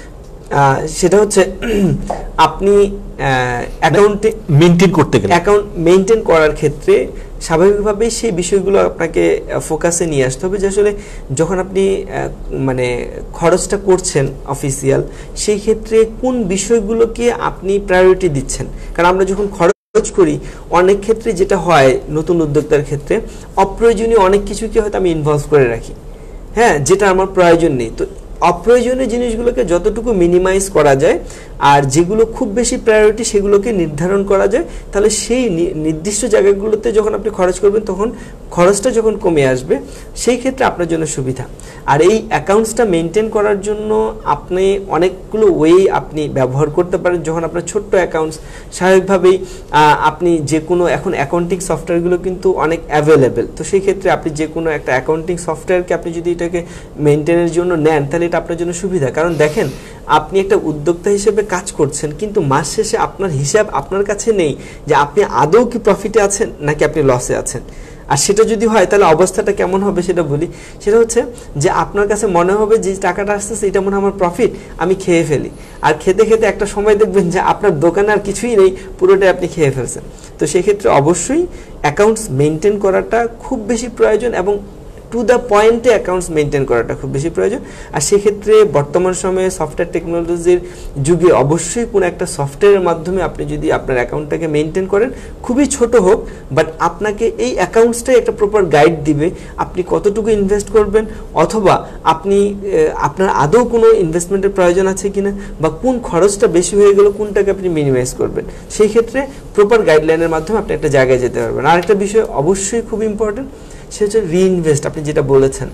সেটা হচ্ছে আপনি অ্যাকাউন্টে মেনটেন করতে গেলে, অ্যাকাউন্ট মেনটেন করার ক্ষেত্রে স্বাভাবিকভাবেই সেই বিষয়গুলো আপনাকে ফোকাসে নিয়ে আসতে হবে যে আসলে যখন আপনি মানে খরচটা করছেন অফিসিয়াল, সেই ক্ষেত্রে কোন বিষয়গুলোকে আপনি প্রায়োরিটি দিচ্ছেন। কারণ আমরা যখন খরচ করি অনেক ক্ষেত্রে যেটা হয় নতুন উদ্যোক্তার ক্ষেত্রে, অপ্রয়োজনীয় অনেক কিছুকে হয়তো আমি ইনভলভ করে রাখি, হ্যাঁ, যেটা আমার প্রয়োজন নেই। তো অপ্রয়োজনীয় জিনিসগুলোকে যতটুকু মিনিমাইজ করা যায় আর যেগুলো খুব বেশি প্রায়োরিটি সেগুলোকে নির্ধারণ করা যায়, তাহলে সেই নির্দিষ্ট জায়গাগুলোতে যখন আপনি খরচ করবেন তখন খরচটা যখন কমে আসবে সেই ক্ষেত্রে আপনার জন্য সুবিধা। আর এই অ্যাকাউন্টসটা মেনটেন করার জন্য আপনি অনেকগুলো ওয়ে আপনি ব্যবহার করতে পারেন। যখন আপনার ছোট্ট অ্যাকাউন্টস, স্বাভাবিকভাবেই আপনি যে কোনো, এখন অ্যাকাউন্টিং সফটওয়্যারগুলো কিন্তু অনেক অ্যাভেলেবেল, তো সেই ক্ষেত্রে আপনি যে কোনো একটা অ্যাকাউন্টিং সফটওয়্যারকে আপনি যদি এটাকে মেনটেনের জন্য নেন তাহলে এটা আপনার জন্য সুবিধা। কারণ দেখেন, আপনি একটা উদ্যোক্তা হিসেবে কাজ করছেন কিন্তু মাস শেষে আপনার হিসাব আপনার কাছে নেই যে আপনি আদৌ কি প্রফিটে আছেন নাকি আপনি লসে আছেন। আর সেটা যদি হয় তাহলে অবস্থাটা কেমন হবে সেটা বলি। সেটা হচ্ছে যে আপনার কাছে মনে হবে যে টাকাটা আসতেছে এটা মনে হয় আমার প্রফিট, আমি খেয়ে ফেলি। আর খেতে খেতে একটা সময় দেখবেন যে আপনার দোকানে আর কিছুই নেই, পুরোটাই আপনি খেয়ে ফেলছেন। তো সেক্ষেত্রে অবশ্যই অ্যাকাউন্টস মেনটেন করাটা খুব বেশি প্রয়োজন এবং টু দ্য পয়েন্টে অ্যাকাউন্টস মেনটেন করাটা খুব বেশি প্রয়োজন। আর সেক্ষেত্রে বর্তমান সময়ে সফটওয়্যার টেকনোলজির যুগে অবশ্যই কোনো একটা সফটওয়্যারের মাধ্যমে আপনি যদি আপনার অ্যাকাউন্টটাকে মেনটেন করেন, খুবই ছোট হোক, বাট আপনাকে এই অ্যাকাউন্টসটাই একটা প্রপার গাইড দিবে আপনি কতটুকু ইনভেস্ট করবেন, অথবা আপনি আপনার আদৌ কোনো ইনভেস্টমেন্টের প্রয়োজন আছে কিনা, বা কোন খরচটা বেশি হয়ে গেল কোনটাকে আপনি মিনিমাইজ করবেন। সেই ক্ষেত্রে প্রপার গাইডলাইনের মাধ্যমে আপনি একটা জায়গায় যেতে পারবেন। আর একটা বিষয় অবশ্যই খুব ইম্পর্টেন্ট, সেটা হচ্ছে রিইনভেস্ট। আপনি যেটা বলেছেন,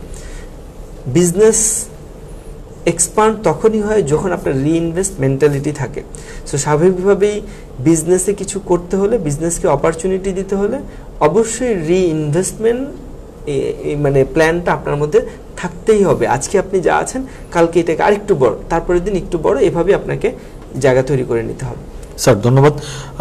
বিজনেস এক্সপান্ড তখনই হয় যখন আপনার রিইনভেস্ট মেন্টালিটি থাকে। সো স্বাভাবিকভাবেই বিজনেসে কিছু করতে হলে, বিজনেসকে অপরচুনিটি দিতে হলে অবশ্যই রিইনভেস্টমেন্ট মানে প্ল্যানটা আপনার মধ্যে থাকতেই হবে। আজকে আপনি যা আছেন কালকে এটাকে আরেকটু বড়, তারপরের দিন একটু বড়, এভাবে আপনাকে জায়গা তৈরি করে নিতে হবে। স্যার ধন্যবাদ।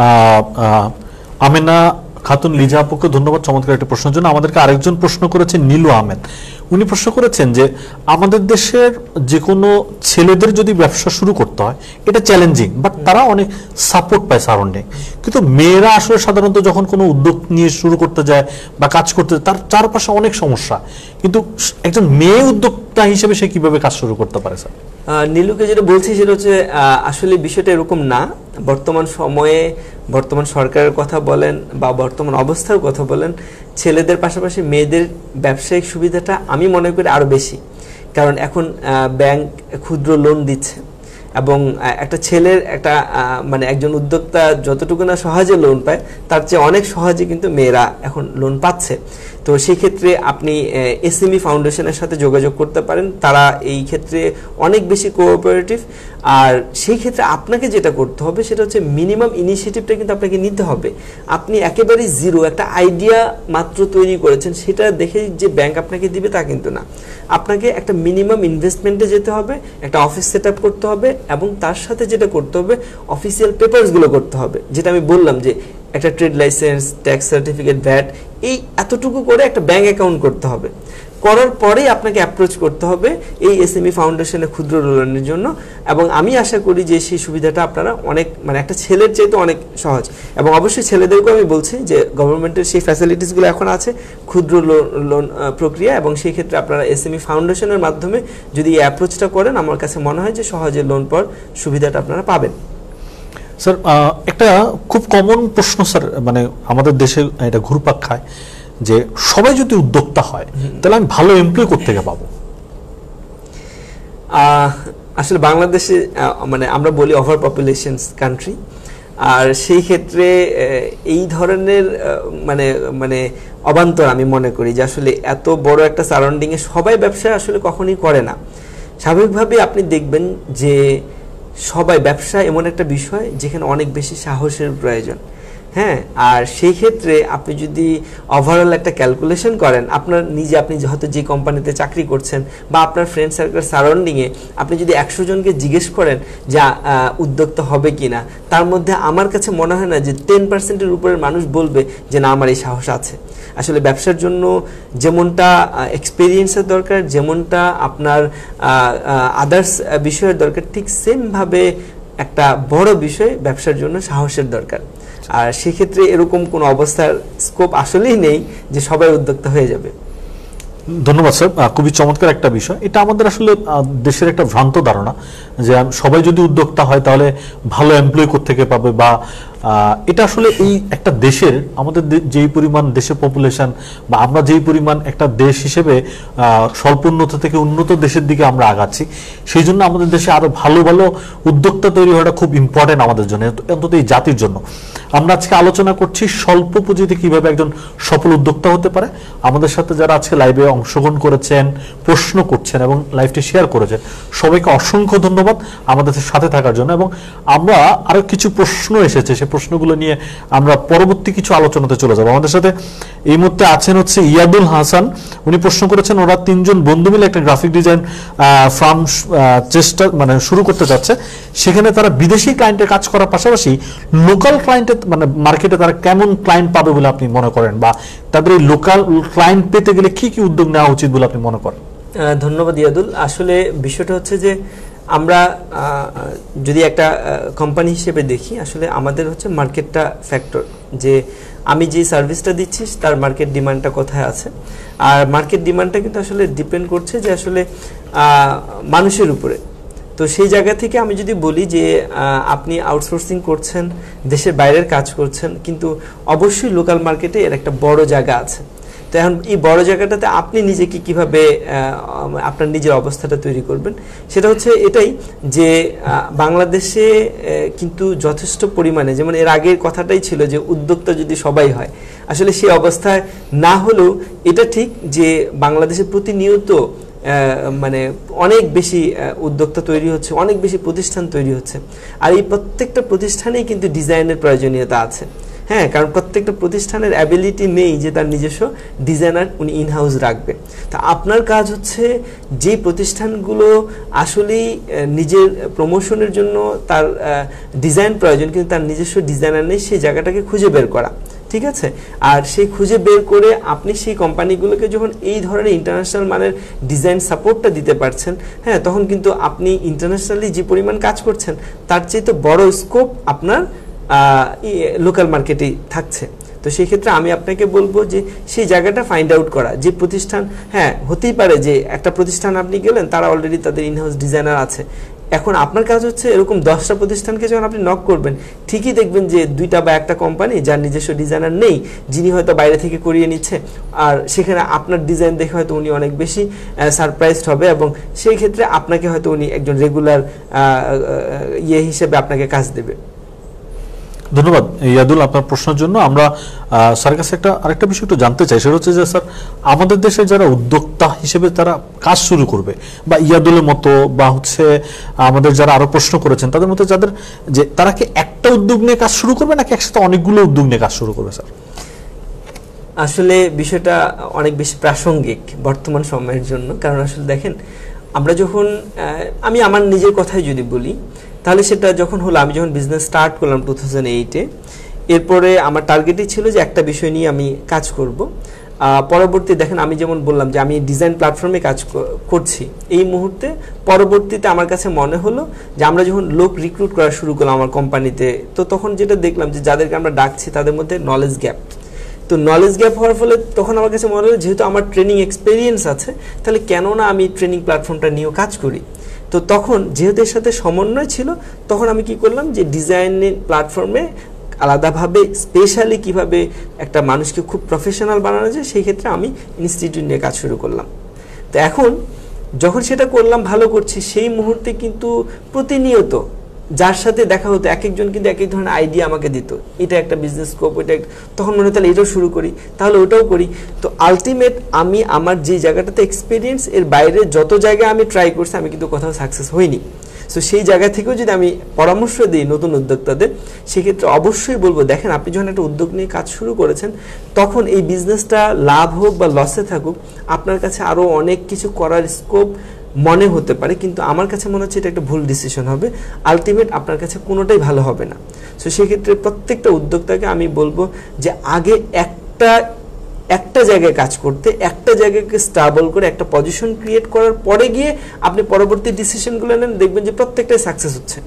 আমেনা খাতুন লিজা আপুকে ধন্যবাদ চমৎকার একটা প্রশ্নের জন্য। আমাদেরকে আরেকজন প্রশ্ন করেছেন নীলু আহমেদ। উনি প্রশ্ন করেছেন যে আমাদের দেশের যে কোনো ছেলেদের যদি ব্যবসা শুরু করতে হয় এটা চ্যালেঞ্জিং, বাট তারা অনেক সাপোর্ট পায় সারাউন্ডিং, কিন্তু মেয়েরা আসলে সাধারণত যখন কোনো উদ্যোগ নিয়ে শুরু করতে যায় বা কাজ করতে যায় তার চারপাশে অনেক সমস্যা, কিন্তু একজন মেয়ে উদ্যোক্তা হিসেবে সে কিভাবে কাজ শুরু করতে পারে? স্যার নীলুকে যেটা বলছি সেটা হচ্ছে আসলে বিষয়টা এরকম না। বর্তমান সময়ে, বর্তমান সরকারের কথা বলেন বা বর্তমান অবস্থার কথা বলেন, ছেলেদের পাশাপাশি মেয়েদের ব্যবসায়িক সুবিধাটা আমি মনে করি আরো বেশি। কারণ এখন ব্যাংক ক্ষুদ্র লোন দিচ্ছে এবং একটা ছেলের একটা মানে একজন উদ্যোক্তা যতটুকু না সহজে লোন পায় তার চেয়ে অনেক সহজে কিন্তু মেয়েরা এখন লোন পাচ্ছে। তো সেই ক্ষেত্রে আপনি এসএমই ফাউন্ডেশনের সাথে যোগাযোগ করতে পারেন, তারা এই ক্ষেত্রে অনেক বেশি কোঅপারেটিভ। আর সেই ক্ষেত্রে আপনাকে যেটা করতে হবে সেটা হচ্ছে মিনিমাম ইনিশিয়েটিভটা কিন্তু আপনাকে নিতে হবে। আপনি একেবারেই জিরো একটা আইডিয়া মাত্র তৈরি করেছেন, সেটা দেখে যে ব্যাংক আপনাকে দিবে তা কিন্তু না। আপনাকে একটা মিনিমাম ইনভেস্টমেন্টে যেতে হবে, একটা অফিস সেট আপ করতে হবে এবং তার সাথে যেটা করতে হবে অফিসিয়াল পেপারসগুলো করতে হবে, যেটা আমি বললাম যে একটা trade licence, tax certificate, VAT, এই এতটুকু করে একটা ব্যাংক অ্যাকাউন্ট করতে হবে। করার পরেই আপনাকে অ্যাপ্রোচ করতে হবে এই এসএমই ফাউন্ডেশনে ক্ষুদ্র লোনের জন্য। এবং আমি আশা করি যে সেই সুবিধাটা আপনারা অনেক মানে একটা ছেলের চাইতে অনেক সহজ। এবং অবশ্যই ছেলেদেরকেও আমি বলছি যে গভর্নমেন্টের সেই ফ্যাসিলিটিসগুলো এখন আছে ক্ষুদ্র লোন প্রক্রিয়া, এবং সেই ক্ষেত্রে আপনারা এসএমই ফাউন্ডেশনের মাধ্যমে যদি এই অ্যাপ্রোচটা করেন আমার কাছে মনে হয় যে সহজে লোন পাওয়ার সুবিধাটা আপনারা পাবেন। স্যার একটা খুব কমন প্রশ্ন স্যার, মানে আমাদের দেশে এটা ঘুরপাক খায় যে সবাই যদি উদ্যোক্তা হয় তাহলে আমি ভালো এমপ্লয় কোত্থেকে পাবো? আসলে বাংলাদেশে মানে আমরা বলি ওভার পপুলেশন কান্ট্রি, আর সেই ক্ষেত্রে এই ধরনের মানে মানে অবান্তর আমি মনে করি যে আসলে এত বড় একটা সারাউন্ডিংয়ে সবাই ব্যবসা আসলে কখনোই করে না। স্বাভাবিকভাবে আপনি দেখবেন যে সবাই ব্যবসা এমন একটা বিষয় যেখানে অনেক বেশি সাহসের প্রয়োজন, হ্যাঁ। আর সেই ক্ষেত্রে আপনি যদি ওভারঅল একটা ক্যালকুলেশন করেন, আপনার নিজে আপনি হয়তো যে কোম্পানিতে চাকরি করছেন বা আপনার ফ্রেন্ড সার্কেল সারাউন্ডিংয়ে আপনি যদি একশো জনকে জিজ্ঞেস করেন যে উদ্যোক্তা হবে কি না, তার মধ্যে আমার কাছে মনে হয় না যে টেন পার্সেন্টের উপরের মানুষ বলবে যে না আমার এই সাহস আছে। আসলে ব্যবসার জন্য যেমনটা এক্সপিরিয়েন্সের দরকার, যেমনটা আপনার আদার্স বিষয়ের দরকার, ঠিক সেমভাবে একটা বড় বিষয় ব্যবসার জন্য সাহসের দরকার। আর সেক্ষেত্রে এরকম কোনো অবস্থার স্কোপ আসলেই নেই যে সবাই উদ্যোক্তা হয়ে যাবে। ধন্যবাদ স্যার, খুবই চমৎকার একটা বিষয়। এটা আমাদের আসলে দেশের একটা ভ্রান্ত ধারণা যে সবাই যদি উদ্যোক্তা হয় তাহলে ভালো এমপ্লয়ি কোত্থেকে পাবে, বা এটা আসলে এই একটা দেশের আমাদের যেই পরিমাণ দেশের পপুলেশন বা আমরা যেই পরিমাণ একটা দেশ হিসেবে স্বল্প উন্নত থেকে উন্নত দেশের দিকে আমরা আগাচ্ছি, সেই জন্য আমাদের দেশে আরো ভালো ভালো উদ্যোক্তা তৈরি হওয়াটা খুব ইম্পর্টেন্ট আমাদের জন্য, অন্তত এই জাতির জন্য। আমরা আজকে আলোচনা করছি স্বল্প পুঁজিতে কিভাবে একজন সফল উদ্যোক্তা হতে পারে। আমাদের সাথে যারা আজকে লাইভে অংশগ্রহণ করেছেন, প্রশ্ন করছেন এবং লাইভটি শেয়ার করেছেন, সবাইকে অসংখ্য ধন্যবাদ আমাদের সাথে থাকার জন্য। এবং আমরা আরো কিছু প্রশ্ন এসেছে, সেই প্রশ্নগুলো নিয়ে আমরা পরবর্তী কিছু আলোচনাতে চলে যাব। আমাদের সাথে এই মুহূর্তে আছেন হচ্ছে ইয়াদুল হাসান। উনি প্রশ্ন করেছেন ওরা তিনজন বন্ধু মিলে একটা গ্রাফিক ডিজাইন ফার্ম চেষ্টা মানে শুরু করতে যাচ্ছে, সেখানে তারা বিদেশি ক্লায়েন্টের কাজ করার পাশাপাশি লোকাল ক্লায়েন্টের মানে মার্কেটে তারা কেমন ক্লায়েন্ট পাবে বলে আপনি মনে করেন, বা তাদের এই লোকাল ক্লায়েন্ট পেতে গেলে কি কি উদ্যোগ নেওয়া উচিত বলে আপনি মনে করেন? ধন্যবাদ ইয়াদুল। আসলে বিষয়টা হচ্ছে যে আমরা যদি একটা কোম্পানি হিসেবে দেখি, আসলে আমাদের হচ্ছে মার্কেটটা ফ্যাক্টর, যে আমি যে সার্ভিসটা দিচ্ছি তার মার্কেট ডিমান্ডটা কোথায় আছে। আর মার্কেট ডিমান্ডটা কিন্তু আসলে ডিপেন্ড করছে যে আসলে মানুষের উপরে। তো সেই জায়গা থেকে আমি যদি বলি যে আপনি আউটসোর্সিং করছেন, দেশের বাইরের কাজ করছেন, কিন্তু অবশ্যই লোকাল মার্কেটে এর একটা বড় জায়গা আছে। তো এখন এই বড় জায়গাটাতে আপনি নিজেকে কিভাবে আপনার নিজের অবস্থাটা তৈরি করবেন, সেটা হচ্ছে এটাই যে বাংলাদেশে কিন্তু যথেষ্ট পরিমাণে, যেমন এর আগের কথাটাই ছিল যে উদ্যোক্তা যদি সবাই হয়, আসলে সেই অবস্থায় না হলেও এটা ঠিক যে বাংলাদেশে প্রতিনিয়ত মানে অনেক বেশি উদ্যোক্তা তৈরি হচ্ছে, অনেক বেশি প্রতিষ্ঠান তৈরি হচ্ছে। আর এই প্রত্যেকটা প্রতিষ্ঠানেই কিন্তু ডিজাইনের প্রয়োজনীয়তা আছে। হ্যাঁ, কারণ প্রত্যেকটা প্রতিষ্ঠানের অ্যাবিলিটি নেই যে তার নিজস্ব ডিজাইনার উনি ইনহাউস রাখবে। তা আপনার কাজ হচ্ছে যে প্রতিষ্ঠানগুলো আসলেই নিজের প্রমোশনের জন্য তার ডিজাইন প্রয়োজন কিন্তু তার নিজস্ব ডিজাইনার নেই, সেই জায়গাটাকে খুঁজে বের করা, ঠিক আছে? আর সেই খুঁজে বের করে আপনি সেই কোম্পানিগুলোকে যখন এই ধরনের ইন্টারন্যাশনাল মানের ডিজাইন সাপোর্টটা দিতে পারছেন, হ্যাঁ, তখন কিন্তু আপনি ইন্টারন্যাশনালি যে পরিমাণ কাজ করছেন তার চেয়ে তো বড় স্কোপ আপনার লোকাল মার্কেটেই থাকছে। তো সেই ক্ষেত্রে আমি আপনাকে বলবো যে সেই জায়গাটা ফাইন্ড আউট করা, যে প্রতিষ্ঠান, হ্যাঁ হতেই পারে যে একটা প্রতিষ্ঠান আপনি গেলেন তারা অলরেডি তাদের ইনহাউস ডিজাইনার আছে, এখন আপনার কাজ হচ্ছে এরকম দশটা প্রতিষ্ঠানকে যখন আপনি নক করবেন, ঠিকই দেখবেন যে দুইটা বা একটা কোম্পানি যার নিজস্ব ডিজাইনার নেই, যিনি হয়তো বাইরে থেকে করিয়ে নিচ্ছে, আর সেখানে আপনার ডিজাইন দেখে হয়তো উনি অনেক বেশি সারপ্রাইজড হবে এবং সেই ক্ষেত্রে আপনাকে হয়তো উনি একজন রেগুলার ইয়ে হিসেবে আপনাকে কাজ দেবে। ধন্যবাদ ইয়াদুল আপনার প্রশ্নের জন্য। আমরা স্যার কাছে একটা আরেকটা বিষয় একটু জানতে চাই, সেটা হচ্ছে যে স্যার আমাদের দেশে যারা উদ্যোক্তা হিসেবে তারা কাজ শুরু করবে, বা ইয়াদুলের মতো বা হচ্ছে আমাদের যারা আরো প্রশ্ন করেছেন তাদের মধ্যে যাদের, যে তারা কি একটা উদ্যোগ নিয়ে কাজ শুরু করবে নাকি একসাথে অনেকগুলো উদ্যোগ নিয়ে কাজ শুরু করবে? স্যার আসলে বিষয়টা অনেক বেশি প্রাসঙ্গিক বর্তমান সময়ের জন্য, কারণ আসলে দেখেন আমরা যখন, আমি আমার নিজের কথাই যদি বলি তাহলে সেটা যখন হলো, আমি যখন বিজনেস স্টার্ট করলাম টু থাউজেন্ড এইটে, এরপরে আমার টার্গেটই ছিল যে একটা বিষয় নিয়ে আমি কাজ করব। পরবর্তী দেখেন আমি যেমন বললাম যে আমি ডিজাইন প্ল্যাটফর্মে কাজ করছি এই মুহূর্তে, পরবর্তীতে আমার কাছে মনে হলো যে আমরা যখন লোক রিক্রুট করা শুরু করলাম আমার কোম্পানিতে, তো তখন যেটা দেখলাম যে যাদেরকে আমরা ডাকছি তাদের মধ্যে নলেজ গ্যাপ। তো নলেজ গ্যাপ হওয়ার ফলে তখন আমার কাছে মনে হলো যেহেতু আমার ট্রেনিং এক্সপিরিয়েন্স আছে, তাহলে কেন না আমি ট্রেনিং প্ল্যাটফর্মটা নিয়েও কাজ করি। তো তখন যেহেতু এর সাথে সমন্বয় ছিল, তখন আমি কি করলাম যে ডিজাইনের প্ল্যাটফর্মে আলাদাভাবে স্পেশালি কিভাবে একটা মানুষকে খুব প্রফেশনাল বানানো যায়, সেই ক্ষেত্রে আমি ইনস্টিটিউট নিয়ে কাজ শুরু করলাম। তো এখন যখন সেটা করলাম, ভালো করছি, সেই মুহূর্তে কিন্তু প্রতিনিয়ত যার সাথে দেখা হতো এক একজন কিন্তু এক এক ধরনের আইডিয়া আমাকে দিত, এটা একটা বিজনেস স্কোপ, ওইটা, তখন মনে হয় তাহলে এটাও শুরু করি, তাহলে ওটাও করি। তো আলটিমেট আমি আমার যে জায়গাটাতে এক্সপিরিয়েন্স, এর বাইরে যত জায়গায় আমি ট্রাই করছি আমি কিন্তু কোথাও সাকসেস হইনি। সো সেই জায়গা থেকেও যদি আমি পরামর্শ দিই নতুন উদ্যোক্তাদের, সেক্ষেত্রে অবশ্যই বলবো দেখেন আপনি যখন একটা উদ্যোগ নিয়ে কাজ শুরু করেছেন, তখন এই বিজনেসটা লাভ হোক বা লসে থাকুক, আপনার কাছে আরও অনেক কিছু করার স্কোপ মনে হতে পারে, কিন্তু আমার কাছে মনে হচ্ছে এটা একটা ভুল ডিসিশন হবে, আলটিমেট আপনার কাছে কোনোটাই ভালো হবে না। সো সেক্ষেত্রে প্রত্যেকটা উদ্যোক্তাকে আমি বলবো যে আগে একটা একটা জায়গায় কাজ করতে, একটা জায়গাকে স্টেবল করে একটা পজিশন ক্রিয়েট করার পরে গিয়ে আপনি পরবর্তী ডিসিশনগুলো নেন, দেখবেন যে প্রত্যেকটাই সাকসেস হচ্ছে।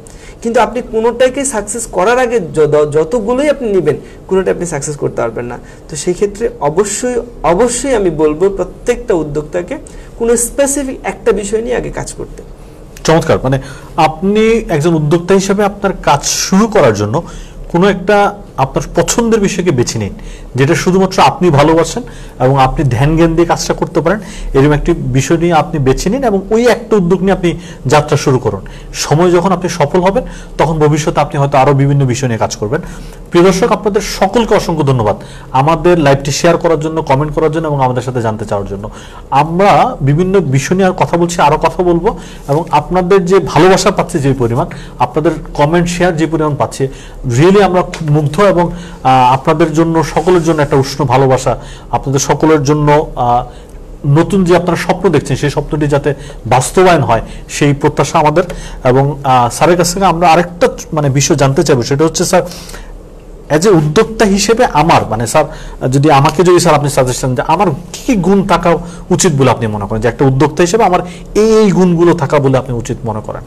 কিন্তু আপনি কোনোটাকে সাকসেস করার আগে যতগুলোই আপনি নেবেন কোনোটা আপনি সাকসেস করতে পারবেন না। তো সেই ক্ষেত্রে অবশ্যই অবশ্যই আমি বলবো প্রত্যেকটা উদ্যোক্তাকে কোনো স্পেসিফিক একটা বিষয় নিয়ে আগে কাজ করতে। চমৎকার, মানে আপনি একজন উদ্যোক্তা হিসেবে আপনার কাজ শুরু করার জন্য কোনো একটা আপনার পছন্দের বিষয়কে বেছে নিন, যেটা শুধুমাত্র আপনি ভালোবাসেন এবং আপনি ধ্যান জ্ঞান দিয়ে কাজটা করতে পারেন, এরকম একটি বিষয় নিয়ে আপনি বেছে নিন এবং ওই একটা উদ্যোগ নিয়ে আপনি যাত্রা শুরু করুন। সময় যখন আপনি সফল হবেন তখন ভবিষ্যতে আপনি হয়তো আরও বিভিন্ন বিষয় নিয়ে কাজ করবেন। প্রিয় দর্শক, আপনাদের সকলকে অসংখ্য ধন্যবাদ আমাদের লাইভটি শেয়ার করার জন্য, কমেন্ট করার জন্য এবং আমাদের সাথে জানতে চাওয়ার জন্য। আমরা বিভিন্ন বিষয় নিয়ে আর কথা বলছি, আরও কথা বলবো এবং আপনাদের যে ভালোবাসা পাচ্ছে যে পরিমাণ, আপনাদের কমেন্ট শেয়ার যে পরিমাণ পাচ্ছে, রিয়েলি আমরা খুব মুগ্ধ এবং আপনাদের জন্য সকলের জন্য একটা উষ্ণ ভালোবাসা, আপনাদের সকলের জন্য নতুন যে আপনারা স্বপ্ন দেখছেন সেই স্বপ্নটি যাতে বাস্তবায়ন হয় সেই প্রত্যাশা আমাদের। এবং স্যারের কাছ থেকে আমরা আরেকটা মানে বিষয় জানতে চাইবো, সেটা হচ্ছে স্যার এজ এ উদ্যোক্তা হিসেবে আমার মানে স্যার যদি আমাকে যদি স্যার আপনি সাজেশন যে আমার কি কি গুণ থাকা উচিত বলে আপনি মনে করেন, যে একটা উদ্যোক্তা হিসেবে আমার এই এই গুণগুলো থাকা বলে আপনি উচিত মনে করেন?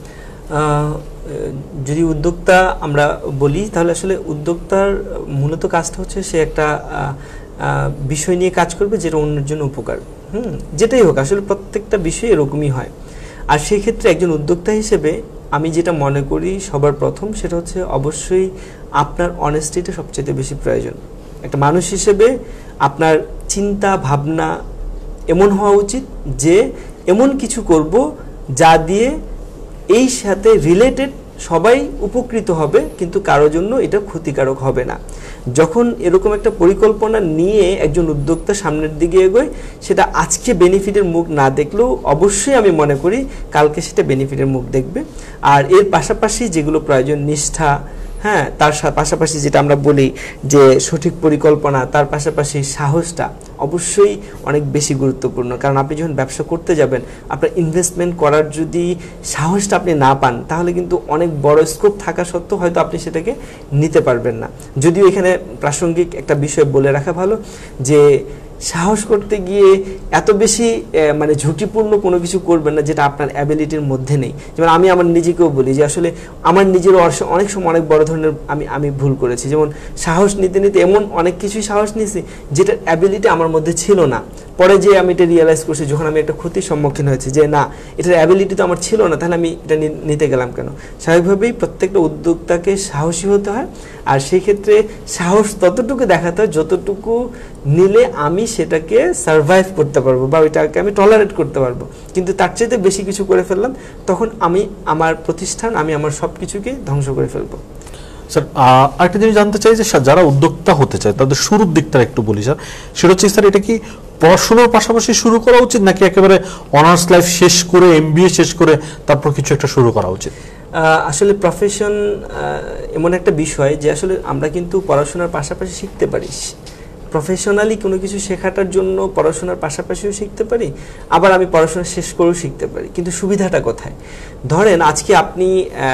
যদি উদ্যোক্তা আমরা বলি তাহলে আসলে উদ্যোক্তার মূলত কাজটা হচ্ছে সে একটা বিষয় নিয়ে কাজ করবে যেটা অন্যের জন্য উপকার, হুম যেটাই হোক, আসলে প্রত্যেকটা বিষয় এরকমই হয়। আর সেই ক্ষেত্রে একজন উদ্যোক্তা হিসেবে আমি যেটা মনে করি সবার প্রথম সেটা হচ্ছে অবশ্যই আপনার অনেস্টিটা সবচেয়ে বেশি প্রয়োজন। একটা মানুষ হিসেবে আপনার চিন্তা ভাবনা এমন হওয়া উচিত যে এমন কিছু করব যা দিয়ে এই সাথে রিলেটেড সবাই উপকৃত হবে কিন্তু কারোর জন্য এটা ক্ষতিকারক হবে না। যখন এরকম একটা পরিকল্পনা নিয়ে একজন উদ্যোক্তা সামনের দিকে এগোয়, সেটা আজকে বেনিফিটের মুখ না দেখলেও অবশ্যই আমি মনে করি কালকে সেটা বেনিফিটের মুখ দেখবে। আর এর পাশাপাশি যেগুলো প্রয়োজন, নিষ্ঠা, হ্যাঁ তার পাশাপাশি যেটা আমরা বলি যে সঠিক পরিকল্পনা, তার পাশাপাশি সাহসটা অবশ্যই অনেক বেশি গুরুত্বপূর্ণ। কারণ আপনি যখন ব্যবসা করতে যাবেন, আপনার ইনভেস্টমেন্ট করার যদি সাহসটা আপনি না পান তাহলে কিন্তু অনেক বড় স্কোপ থাকা সত্ত্বেও হয়তো আপনি সেটাকে নিতে পারবেন না। যদিও এখানে প্রাসঙ্গিক একটা বিষয় বলে রাখা ভালো যে সাহস করতে গিয়ে এত বেশি মানে ঝুঁকিপূর্ণ কোনো কিছু করবেন না যেটা আপনার অ্যাবিলিটির মধ্যে নেই। যেমন আমি আমার নিজেকেও বলি যে আসলে আমার নিজেরও অনেক সময় অনেক বড় ধরনের আমি আমি ভুল করেছি। যেমন সাহস নিতে নিতে এমন অনেক কিছুই সাহস নিয়েছি যেটার অ্যাবিলিটি আমার মধ্যে ছিল না। পরে যে আমি এটা রিয়েলাইজ করছি যখন আমি একটা ক্ষতির সম্মুখীন হয়েছি যে না, এটার অ্যাবিলিটি তো আমার ছিল না, তাহলে আমি এটা নিতে গেলাম কেন। স্বাভাবিকভাবেই প্রত্যেকটা উদ্যোক্তাকে সাহসী হতে হয়। আর সেই ক্ষেত্রে সাহস ততটুকু দেখাতে হয় যতটুকু নিলে আমি সেটাকে সারভাইভ করতে পারবো বা ওইটাকে আমি টলারেট করতে পারবো। কিন্তু তার চাইতে বেশি কিছু করে ফেললাম তখন আমি আমার প্রতিষ্ঠান, আমি আমার সব কিছুকে ধ্বংস করে ফেলবো। স্যার আরেকটা জিনিস জানতে চাই যে যারা উদ্যোক্তা হতে চায় তাদের শুরুর দিকটা একটু বলি স্যার। সেটা হচ্ছে স্যার এটা কি পড়াশোনার পাশাপাশি শুরু করা উচিত নাকি একেবারে অনার্স লাইফ শেষ করে এমবিএ শেষ করে তারপর কিছু একটা শুরু করা উচিত? আসলে প্রফেশন এমন একটা বিষয় যে আসলে আমরা কিন্তু পড়াশোনার পাশাপাশি শিখতে পারি। প্রফেশনালি কোনো কিছু শেখাটার জন্য পড়াশোনার পাশাপাশিও শিখতে পারি, আবার আমি পড়াশোনা শেষ করেও শিখতে পারি। কিন্তু সুবিধাটা কোথায়? ধরেন আজকে আপনি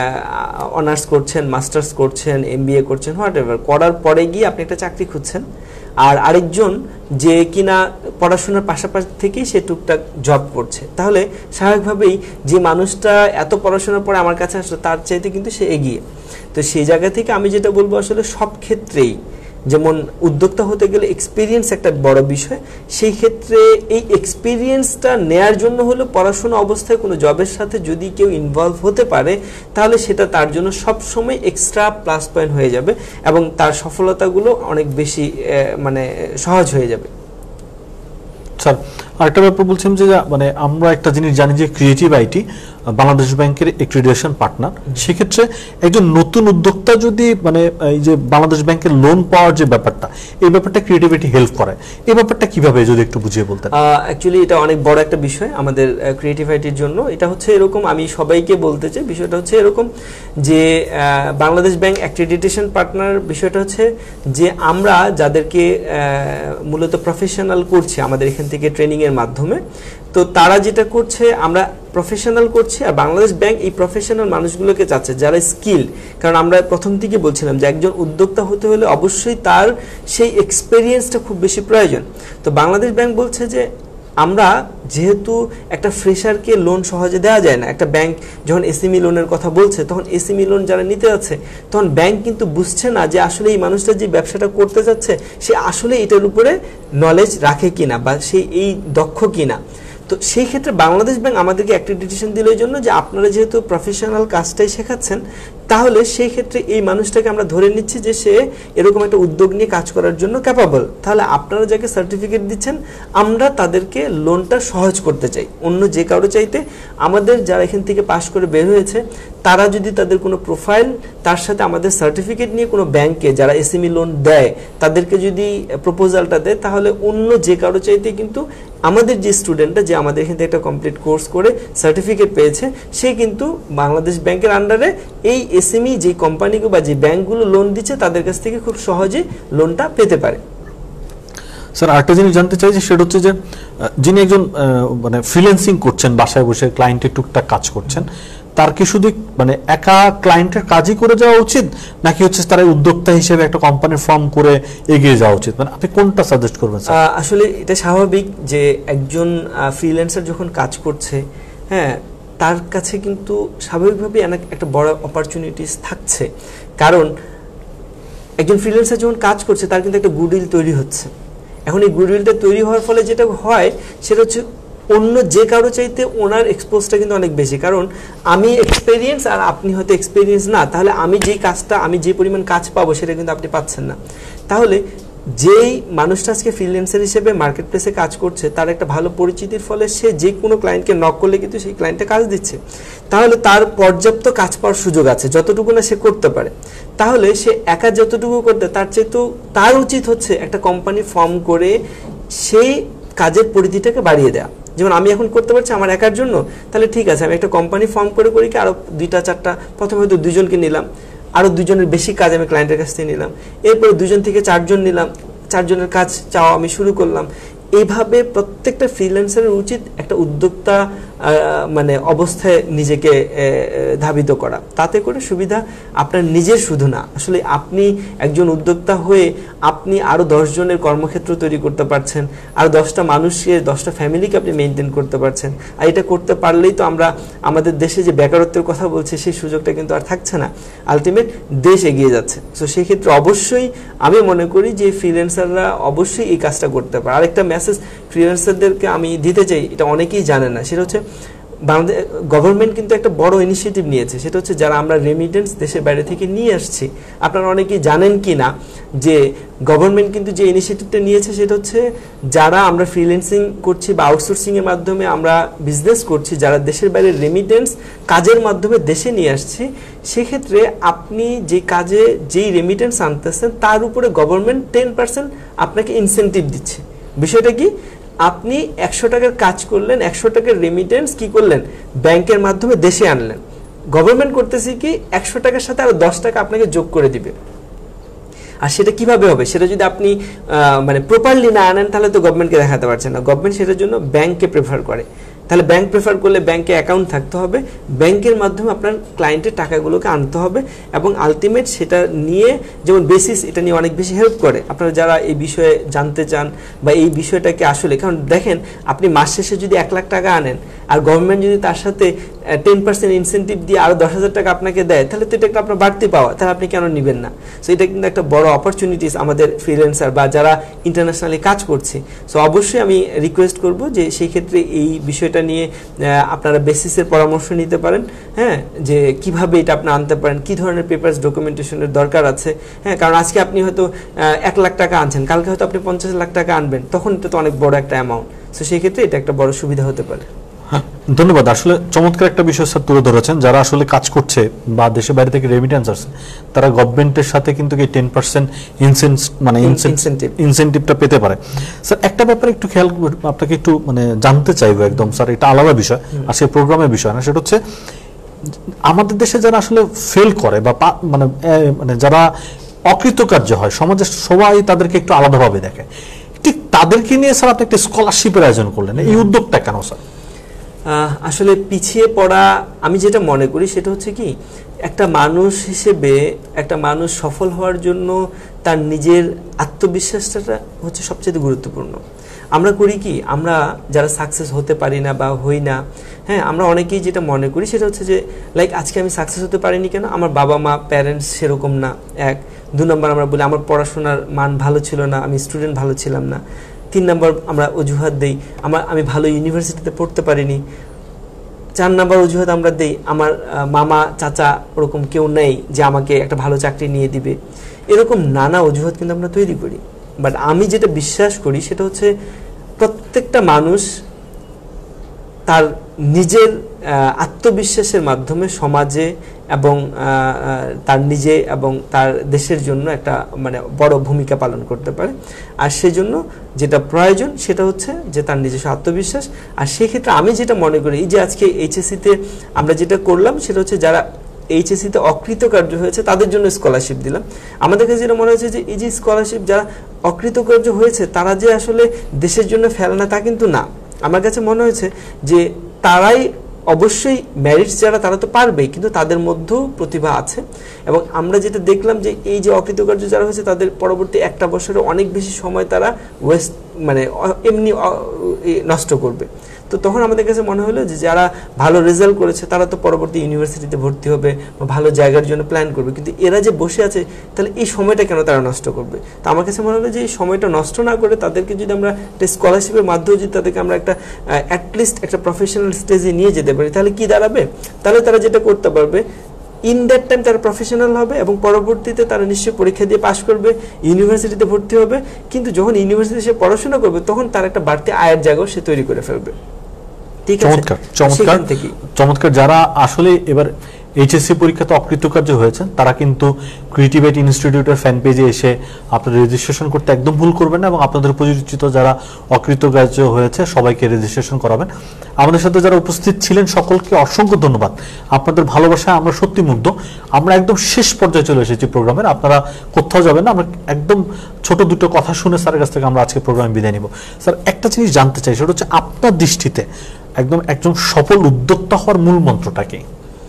অনার্স করছেন, মাস্টার্স করছেন, এমবিএ করছেন, হোয়াট এভার, করার পরে গিয়ে আপনি একটা চাকরি খুঁজছেন। আর আরেকজন যে কিনা পড়াশোনার পাশাপাশি থেকেই সে টুকটাক জব করছে, তাহলে স্বাভাবিকভাবেই যে মানুষটা এত পড়াশোনার পরে আমার কাছে আসলো তার চাইতে কিন্তু সে এগিয়ে। তো সেই জায়গা থেকে আমি যেটা বলবো আসলে সব ক্ষেত্রেই যেমন উদ্যোক্তা হতে গেলে এক্সপিরিয়েন্স একটা বড় বিষয়, সেই ক্ষেত্রে এই এক্সপিরিয়েন্সটা নেয়ার জন্য হলো পড়াশোনা অবস্থায় কোনো জবের সাথে যদি কেউ ইনভলভ হতে পারে তাহলে সেটা তার জন্য সবসময় এক্সট্রা প্লাস পয়েন্ট হয়ে যাবে এবং তার সফলতাগুলো অনেক বেশি মানে সহজ হয়ে যাবে। স্যার আরেকটা ব্যাপার বলছিলাম যে মানে আমরা একটা জিনিস জানি যে ক্রিয়েটিভ আইটি বাংলাদেশ ব্যাংকের অ্যাক্রিডিটেশন পার্টনার, সেক্ষেত্রে একজন নতুন উদ্যোক্তা যদি মানে এই যে বাংলাদেশ ব্যাংকের লোন পাওয়ার যে ব্যাপারটা, এই ব্যাপারটা ক্রিয়েটিভিটি হেল্প করে, এই ব্যাপারটা কিভাবে যদি একটু বুঝিয়ে বলতেন? অ্যাকচুয়ালি এটা অনেক বড় একটা বিষয় আমাদের ক্রিয়েটিভ আইটির জন্য। এটা হচ্ছে এরকম, আমি সবাইকে বলতে চাই বিষয়টা হচ্ছে এরকম যে বাংলাদেশ ব্যাংক অ্যাক্রিডিটেশন পার্টনার বিষয়টা হচ্ছে যে আমরা যাদেরকে মূলত প্রফেশনাল করছি আমাদের এখান থেকে ট্রেনিংয়ের মাধ্যমে, তো তারা যেটা করছে আমরা প্রফেশনাল করছি আর বাংলাদেশ ব্যাংক এই প্রফেশনাল মানুষগুলোকে চাচ্ছে যারা স্কিল। কারণ আমরা প্রথম থেকে বলছিলাম যে একজন উদ্যোক্তা হতে হলে অবশ্যই তার সেই এক্সপেরিয়েন্সটা খুব বেশি প্রয়োজন। তো বাংলাদেশ ব্যাংক বলছে যে আমরা যেহেতু একটা ফ্রেশারকে লোন সহজে দেওয়া যায় না, একটা ব্যাংক যখন এসএমই লোনের কথা বলছে তখন এসএমই লোন যারা নিতে যাচ্ছে তখন ব্যাংক কিন্তু বুঝছে না যে আসলে এই মানুষটা যে ব্যবসাটা করতে যাচ্ছে সে আসলে এটার উপরে নলেজ রাখে কিনা বা সে এই দক্ষ কিনা। তো সেই ক্ষেত্রে বাংলাদেশ ব্যাংক আমাদেরকে অ্যাক্রেডিটেশন দিল এই জন্য যে আপনারা যেহেতু প্রফেশনাল কাজটাই শেখাচ্ছেন, তাহলে সেই ক্ষেত্রে এই মানুষটাকে আমরা ধরে নিচ্ছি যে সে এরকম একটা উদ্যোগ নিয়ে কাজ করার জন্য ক্যাপাবল। তাহলে আপনারা যাকে সার্টিফিকেট দিচ্ছেন আমরা তাদেরকে লোনটা সহজ করতে চাই, অন্য যে কারো চাইতে। আমাদের যারা এখান থেকে পাশ করে বের হয়েছে তারা যদি তাদের কোনো প্রোফাইল তার সাথে আমাদের সার্টিফিকেট নিয়ে কোনো ব্যাংকে যারা এসএমই লোন দেয় তাদেরকে যদি প্রপোজালটা দেয়, তাহলে অন্য যে কারো চাইতে কিন্তু আমাদের যে স্টুডেন্টটা যে আমাদের এখান থেকে একটা কমপ্লিট কোর্স করে সার্টিফিকেট পেয়েছে সে কিন্তু বাংলাদেশ ব্যাংকের আন্ডারে এই এসএমই যে কোম্পানিগুলো বা যে ব্যাংকগুলো লোন দিচ্ছে তাদের কাছ থেকে খুব সহজে লোনটা পেতে পারে। স্যার আরেকটা জিনিস জানতে চাই যে সেটা হচ্ছে যে যিনি একজন মানে ফ্রিল্যান্সিং করছেন, বাসায় বসে ক্লায়েন্টের টুকটাক কাজ করছেন, তার কি শুধু মানে একা ক্লায়েন্টের কাজই করে যাওয়া উচিত নাকি হচ্ছে তারা উদ্যোক্তা হিসেবে একটা কোম্পানির ফর্ম করে এগিয়ে যাওয়া উচিত? মানে আপনি কোনটা সাজেস্ট করবেন? আসলে এটা স্বাভাবিক যে একজন ফ্রিল্যান্সার যখন কাজ করছে, হ্যাঁ, তার কাছে কিন্তু স্বাভাবিকভাবে একটা বড় অপরচুনিটিস থাকছে। কারণ একজন ফ্রিল্যান্সার যখন কাজ করছে তার কিন্তু একটা গুডউইল তৈরি হচ্ছে। এখন এই গুডউইলটা তৈরি হওয়ার ফলে যেটা হয় সেটা হচ্ছে অন্য যে কারো চাইতে ওনার এক্সপোজটা কিন্তু অনেক বেশি। কারণ আমি এক্সপেরিয়েন্স আর আপনি হয়তো এক্সপেরিয়েন্স না, তাহলে আমি যেই কাজটা আমি যে পরিমাণ কাজ পাবো সেটা কিন্তু আপনি পাচ্ছেন না। তাহলে যেই মানুষটা আজকে ফ্রিল্যান্সার হিসেবে মার্কেট প্লেসে কাজ করছে তার একটা ভালো পরিচিতির ফলে সে যে কোনো ক্লায়েন্টকে নক করলে কিন্তু সেই ক্লায়েন্টে কাজ দিচ্ছে, তাহলে তার পর্যাপ্ত কাজ পাওয়ার সুযোগ আছে যতটুকু না সে করতে পারে। তাহলে সে একা যতটুকু করতে তার চেয়ে তো তার উচিত হচ্ছে একটা কোম্পানি ফর্ম করে সেই কাজের পরিধিটাকে বাড়িয়ে দেওয়া। যেমন আমি এখন করতে পারছি আমার একার জন্য, তাহলে ঠিক আছে আমি একটা কোম্পানি ফর্ম করে করি কি আরও দুইটা চারটা, প্রথমে হয়তো দুজনকে নিলাম, আরও দুজনের বেশি কাজ আমি ক্লায়েন্টের কাছ থেকে নিলাম, এরপরে দুজন থেকে চারজন নিলাম, চারজনের কাজ চাওয়া আমি শুরু করলাম। এইভাবে প্রত্যেকটা ফ্রিল্যান্সারের উচিত একটা উদ্যোক্তা মানে অবস্থায় নিজেকে ধাবিত করা। তাতে করে সুবিধা আপনার নিজের শুধু না, আসলে আপনি একজন উদ্যোক্তা হয়ে আপনি আরও দশ জনের কর্মক্ষেত্র তৈরি করতে পারছেন, আর দশটা মানুষকে দশটা ফ্যামিলিকে আপনি মেনটেন করতে পারছেন। আর এটা করতে পারলেই তো আমরা আমাদের দেশে যে বেকারত্বের কথা বলছি সেই সুযোগটা কিন্তু আর থাকছে না, আলটিমেট দেশ এগিয়ে যাচ্ছে। সো সেই ক্ষেত্রে অবশ্যই আমি মনে করি যে ফ্রিল্যান্সাররা অবশ্যই এই কাজটা করতে পারে। আরেকটা মেসেজ ফ্রিল্যান্সারদেরকে আমি দিতে চাই, এটা অনেকেই জানে না, সেটা হচ্ছে বাংলাদেশ গভর্নমেন্ট কিন্তু একটা বড় ইনিশিয়েটিভ নিয়েছে। সেটা হচ্ছে যারা আমরা রেমিটেন্স দেশের বাইরে থেকে নিয়ে আসছি, আপনারা অনেকেই জানেন কি না যে গভর্নমেন্ট কিন্তু যে ইনিশিয়েটিভটা নিয়েছে সেটা হচ্ছে যারা আমরা ফ্রিল্যান্সিং করছি বা আউটসোর্সিংয়ের মাধ্যমে আমরা বিজনেস করছি, যারা দেশের বাইরে রেমিটেন্স কাজের মাধ্যমে দেশে নিয়ে আসছি, সেক্ষেত্রে আপনি যে কাজে যেই রেমিটেন্স আনতেছেন তার উপরে গভর্নমেন্ট টেন পার্সেন্ট আপনাকে ইনসেন্টিভ দিচ্ছে। বিষয়টা কি, আপনি একশো টাকার কাজ করলেন, একশো টাকার রেমিটেন্স কি করলেন ব্যাংকের মাধ্যমে দেশে আনলেন, গভর্নমেন্ট করতেছে কি একশো টাকার সাথে আরো দশ টাকা আপনাকে যোগ করে দিবে। আর সেটা কিভাবে হবে, সেটা যদি আপনি মানে প্রপারলি না আনেন তাহলে তো গভর্নমেন্টকে দেখাতে পারছেন না। গভর্নমেন্ট সেটার জন্য ব্যাংককে প্রেফার করে। তাহলে ব্যাংক প্রেফার করলে ব্যাংকে অ্যাকাউন্ট থাকতে হবে, ব্যাংকের মাধ্যমে আপনার ক্লায়েন্টের টাকাগুলোকে আনতে হবে এবং আলটিমেট সেটা নিয়ে যেমন বেসিস এটা নিয়ে অনেক বেশি হেল্প করে। আপনারা যারা এই বিষয়ে জানতে চান বা এই বিষয়টাকে আসলে, কারণ দেখেন আপনি মাস শেষে যদি এক লাখ টাকা আনেন আর গভর্নমেন্ট যদি তার সাথে টেন পার্সেন্ট ইনসেন্টিভ দিয়ে আরও দশ হাজার টাকা আপনাকে দেয়, তাহলে তো এটা একটা আপনার বাড়তি পাওয়া, তাহলে আপনি কেন নেবেন না? সো এটা কিন্তু একটা বড় অপরচুনিটিস আমাদের ফ্রিল্যান্সার বা যারা ইন্টারন্যাশনালি কাজ করছে। সো অবশ্যই আমি রিকোয়েস্ট করব যে সেই ক্ষেত্রে এই বিষয়টা নিয়ে আপনারা বেসিসের পরামর্শ নিতে পারেন, হ্যাঁ, যে কিভাবে এটা আপনি আনতে পারেন, কি ধরনের পেপারস ডকুমেন্টেশনের দরকার আছে, হ্যাঁ, কারণ আজকে আপনি হয়তো এক লাখ টাকা আনছেন, কালকে হয়তো আপনি পঞ্চাশ লাখ টাকা আনবেন, তখন এটা তো অনেক বড় একটা অ্যামাউন্ট। সো সেই ক্ষেত্রে এটা একটা বড় সুবিধা হতে পারে। হ্যাঁ, ধন্যবাদ। আসলে চমৎকার একটা বিষয় স্যার তুলে ধরেছেন। যারা আসলে কাজ করছে বা দেশের বাইরে থেকে রেমিটেন্স আসছে তারা গভর্নমেন্টের সাথে কিন্তু এই টেন পার্সেন্ট মানে ইনসেন্টিভটা পেতে পারে। স্যার একটা ব্যাপারে একটু খেয়াল আপনাকে একটু মানে জানতে চাইবো একদম স্যার, এটা আলাদা বিষয়, আজকে প্রোগ্রামের বিষয় না, সেটা হচ্ছে আমাদের দেশে যারা আসলে ফেল করে বা মানে মানে যারা অকৃতকার্য হয়, সমাজের সবাই তাদেরকে একটু আলাদাভাবে দেখে, ঠিক তাদেরকে নিয়ে স্যার আপনি একটা স্কলারশিপের আয়োজন করলেন, এই উদ্যোগটা কেন স্যার? আসলে পিছিয়ে পড়া আমি যেটা মনে করি সেটা হচ্ছে কি, একটা মানুষ হিসেবে একটা মানুষ সফল হওয়ার জন্য তার নিজের আত্মবিশ্বাসটা হচ্ছে সবচেয়ে গুরুত্বপূর্ণ। আমরা করি কি, আমরা যারা সাকসেস হতে পারি না বা হই না, হ্যাঁ, আমরা অনেকেই যেটা মনে করি সেটা হচ্ছে যে লাইক আজকে আমি সাকসেস হতে পারিনি কেন, আমার বাবা মা প্যারেন্টস সেরকম না, এক। দু নম্বর আমরা বলি আমার পড়াশোনার মান ভালো ছিল না, আমি স্টুডেন্ট ভালো ছিলাম না। তিন নম্বর আমরা অজুহাত দেই আমার আমি ভালো ইউনিভার্সিটিতে পড়তে পারিনি। চার নম্বর অজুহাত আমরা দেই আমার মামা চাচা ওরকম কেউ নেই যে আমাকে একটা ভালো চাকরি নিয়ে দিবে। এরকম নানা অজুহাত কিন্তু আমরা তৈরি করি। বাট আমি যেটা বিশ্বাস করি সেটা হচ্ছে প্রত্যেকটা মানুষ তার নিজের আত্মবিশ্বাসের মাধ্যমে সমাজে এবং তার নিজে এবং তার দেশের জন্য একটা মানে বড় ভূমিকা পালন করতে পারে। আর সেজন্য যেটা প্রয়োজন সেটা হচ্ছে যে তার নিজস্ব আত্মবিশ্বাস। আর সেক্ষেত্রে আমি যেটা মনে করি, এই যে আজকে এইচএসসিতে আমরা যেটা করলাম সেটা হচ্ছে যারা এইচএসসিতে অকৃতকার্য হয়েছে তাদের জন্য স্কলারশিপ দিলাম। আমাদের কাছে যেটা মনে হচ্ছে যে এই যে স্কলারশিপ যারা অকৃতকার্য হয়েছে তারা যে আসলে দেশের জন্য ফেলনা তা কিন্তু না। আমার কাছে মনে হয়েছে যে তারাই অবশ্যই মেরিটস যারা তারা তো পারবেই, কিন্তু তাদের মধ্যেও প্রতিভা আছে। এবং আমরা যেটা দেখলাম যে এই যে অকৃতকার্য যারা হয়েছে তাদের পরবর্তী একটা বছরে অনেক বেশি সময় তারা ওয়েস্ট মানে এমনি নষ্ট করবে। তো তখন আমাদের কাছে মনে হলো যে যারা ভালো রেজাল্ট করেছে তারা তো পরবর্তী ইউনিভার্সিটিতে ভর্তি হবে বা ভালো জায়গার জন্য প্ল্যান করবে, কিন্তু এরা যে বসে আছে তাহলে এই সময়টা কেন তারা নষ্ট করবে। তো আমার কাছে মনে হলো যে এই সময়টা নষ্ট না করে তাদেরকে যদি আমরা একটা স্কলারশিপের মাধ্যমে যদি তাদেরকে আমরা একটা অ্যাটলিস্ট একটা প্রফেশনাল স্টেজে নিয়ে যেতে পারি তাহলে কি দাঁড়াবে, তাহলে তারা যেটা করতে পারবে ইন দ্যাট টাইম তারা প্রফেশনাল হবে এবং পরবর্তীতে তারা নিশ্চয়ই পরীক্ষা দিয়ে পাশ করবে, ইউনিভার্সিটিতে ভর্তি হবে, কিন্তু যখন ইউনিভার্সিটিতে সে পড়াশোনা করবে তখন তার একটা বাড়তি আয়ের জায়গাও সে তৈরি করে ফেলবে। চমৎকার চমৎকার চমৎকার। যারা আসলে এবার এইচএসসি পরীক্ষাতে অকৃতকার্য হয়েছে তারা কিন্তু ক্রিয়েটিভ ইনস্টিটিউটের ফ্যান পেজে এসে আপনারা রেজিস্ট্রেশন করতে একদম ভুল করবেন না এবং আপনাদের পরিচিত যারা অকৃতকার্য হয়েছে সবাইকে রেজিস্ট্রেশন করাবেন। আমাদের সাথে যারা উপস্থিত ছিলেন সকলকে অসংখ্য ধন্যবাদ। আপনাদের ভালোবাসায় আমরা সত্যি মুগ্ধ। আমরা একদম শেষ পর্যায়ে চলে এসেছি প্রোগ্রামের, আপনারা কোথাও যাবেন না। আমরা একদম ছোট দুটো কথা শুনে স্যারের কাছ থেকে আমরা আজকে প্রোগ্রামে বিদায় নিব। স্যার একটা জিনিস জানতে চাই, সেটা হচ্ছে আপনার দৃষ্টিতে একদম একজন সফল উদ্যোক্তা হওয়ার মূল মন্ত্রটা কি?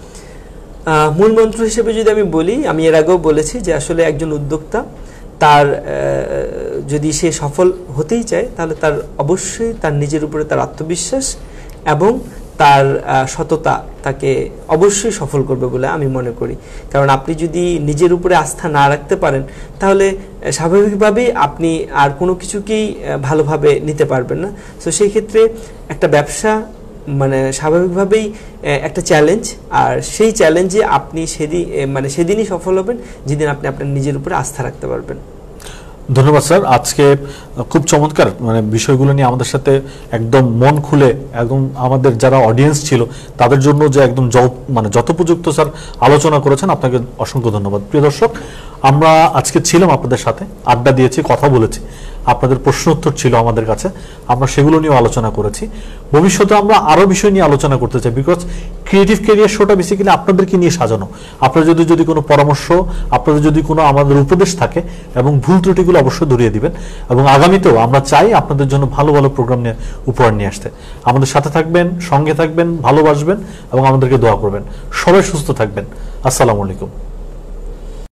মূল মন্ত্র হিসেবে যদি আমি বলি, আমি এর আগেও বলেছি যে আসলে একজন উদ্যোক্তা তার যদি সে সফল হতেই চায় তাহলে তার অবশ্যই তার নিজের উপরে তার আত্মবিশ্বাস এবং তার সততা তাকে অবশ্যই সফল করবে বলে আমি মনে করি। কারণ আপনি যদি নিজের উপরে আস্থা না রাখতে পারেন তাহলে স্বাভাবিকভাবেই আপনি আর কোনো কিছুকেই ভালোভাবে নিতে পারবেন না। তো সেই ক্ষেত্রে একটা ব্যবসা মানে স্বাভাবিকভাবেই একটা চ্যালেঞ্জ, আর সেই চ্যালেঞ্জে আপনি সেদিন মানে সেদিনই সফল হবেন যেদিন আপনি আপনার নিজের উপরে আস্থা রাখতে পারবেন। ধন্যবাদ স্যার, আজকে খুব চমৎকার মানে বিষয়গুলো নিয়ে আমাদের সাথে একদম মন খুলে একদম আমাদের যারা অডিয়েন্স ছিল তাদের জন্য যে একদম মানে যথোপযুক্ত স্যার আলোচনা করেছেন, আপনাকে অসংখ্য ধন্যবাদ। প্রিয় দর্শক, আমরা আজকে ছিলাম আপনাদের সাথে, আড্ডা দিয়েছি, কথা বলেছি, আপনাদের প্রশ্ন উত্তর ছিল আমাদের কাছে, আমরা সেগুলো নিয়েও আলোচনা করেছি। ভবিষ্যতে আমরা আরও বিষয় নিয়ে আলোচনা করতে চাই, বিকজ ক্রিয়েটিভ ক্যারিয়ার শোটা বেসিক্যালি আপনাদেরকে নিয়ে সাজানো। আপনারা যদি যদি কোনো পরামর্শ, আপনাদের যদি কোনো আমাদের উপদেশ থাকে এবং ভুল ত্রুটিগুলো অবশ্যই ধরিয়ে দিবেন, এবং আগামীতেও আমরা চাই আপনাদের জন্য ভালো ভালো প্রোগ্রাম নিয়ে উপহার নিয়ে আসতে। আমাদের সাথে থাকবেন, সঙ্গে থাকবেন, ভালোবাসবেন এবং আমাদেরকে দোয়া করবেন। সবাই সুস্থ থাকবেন। আসসালামু আলাইকুম।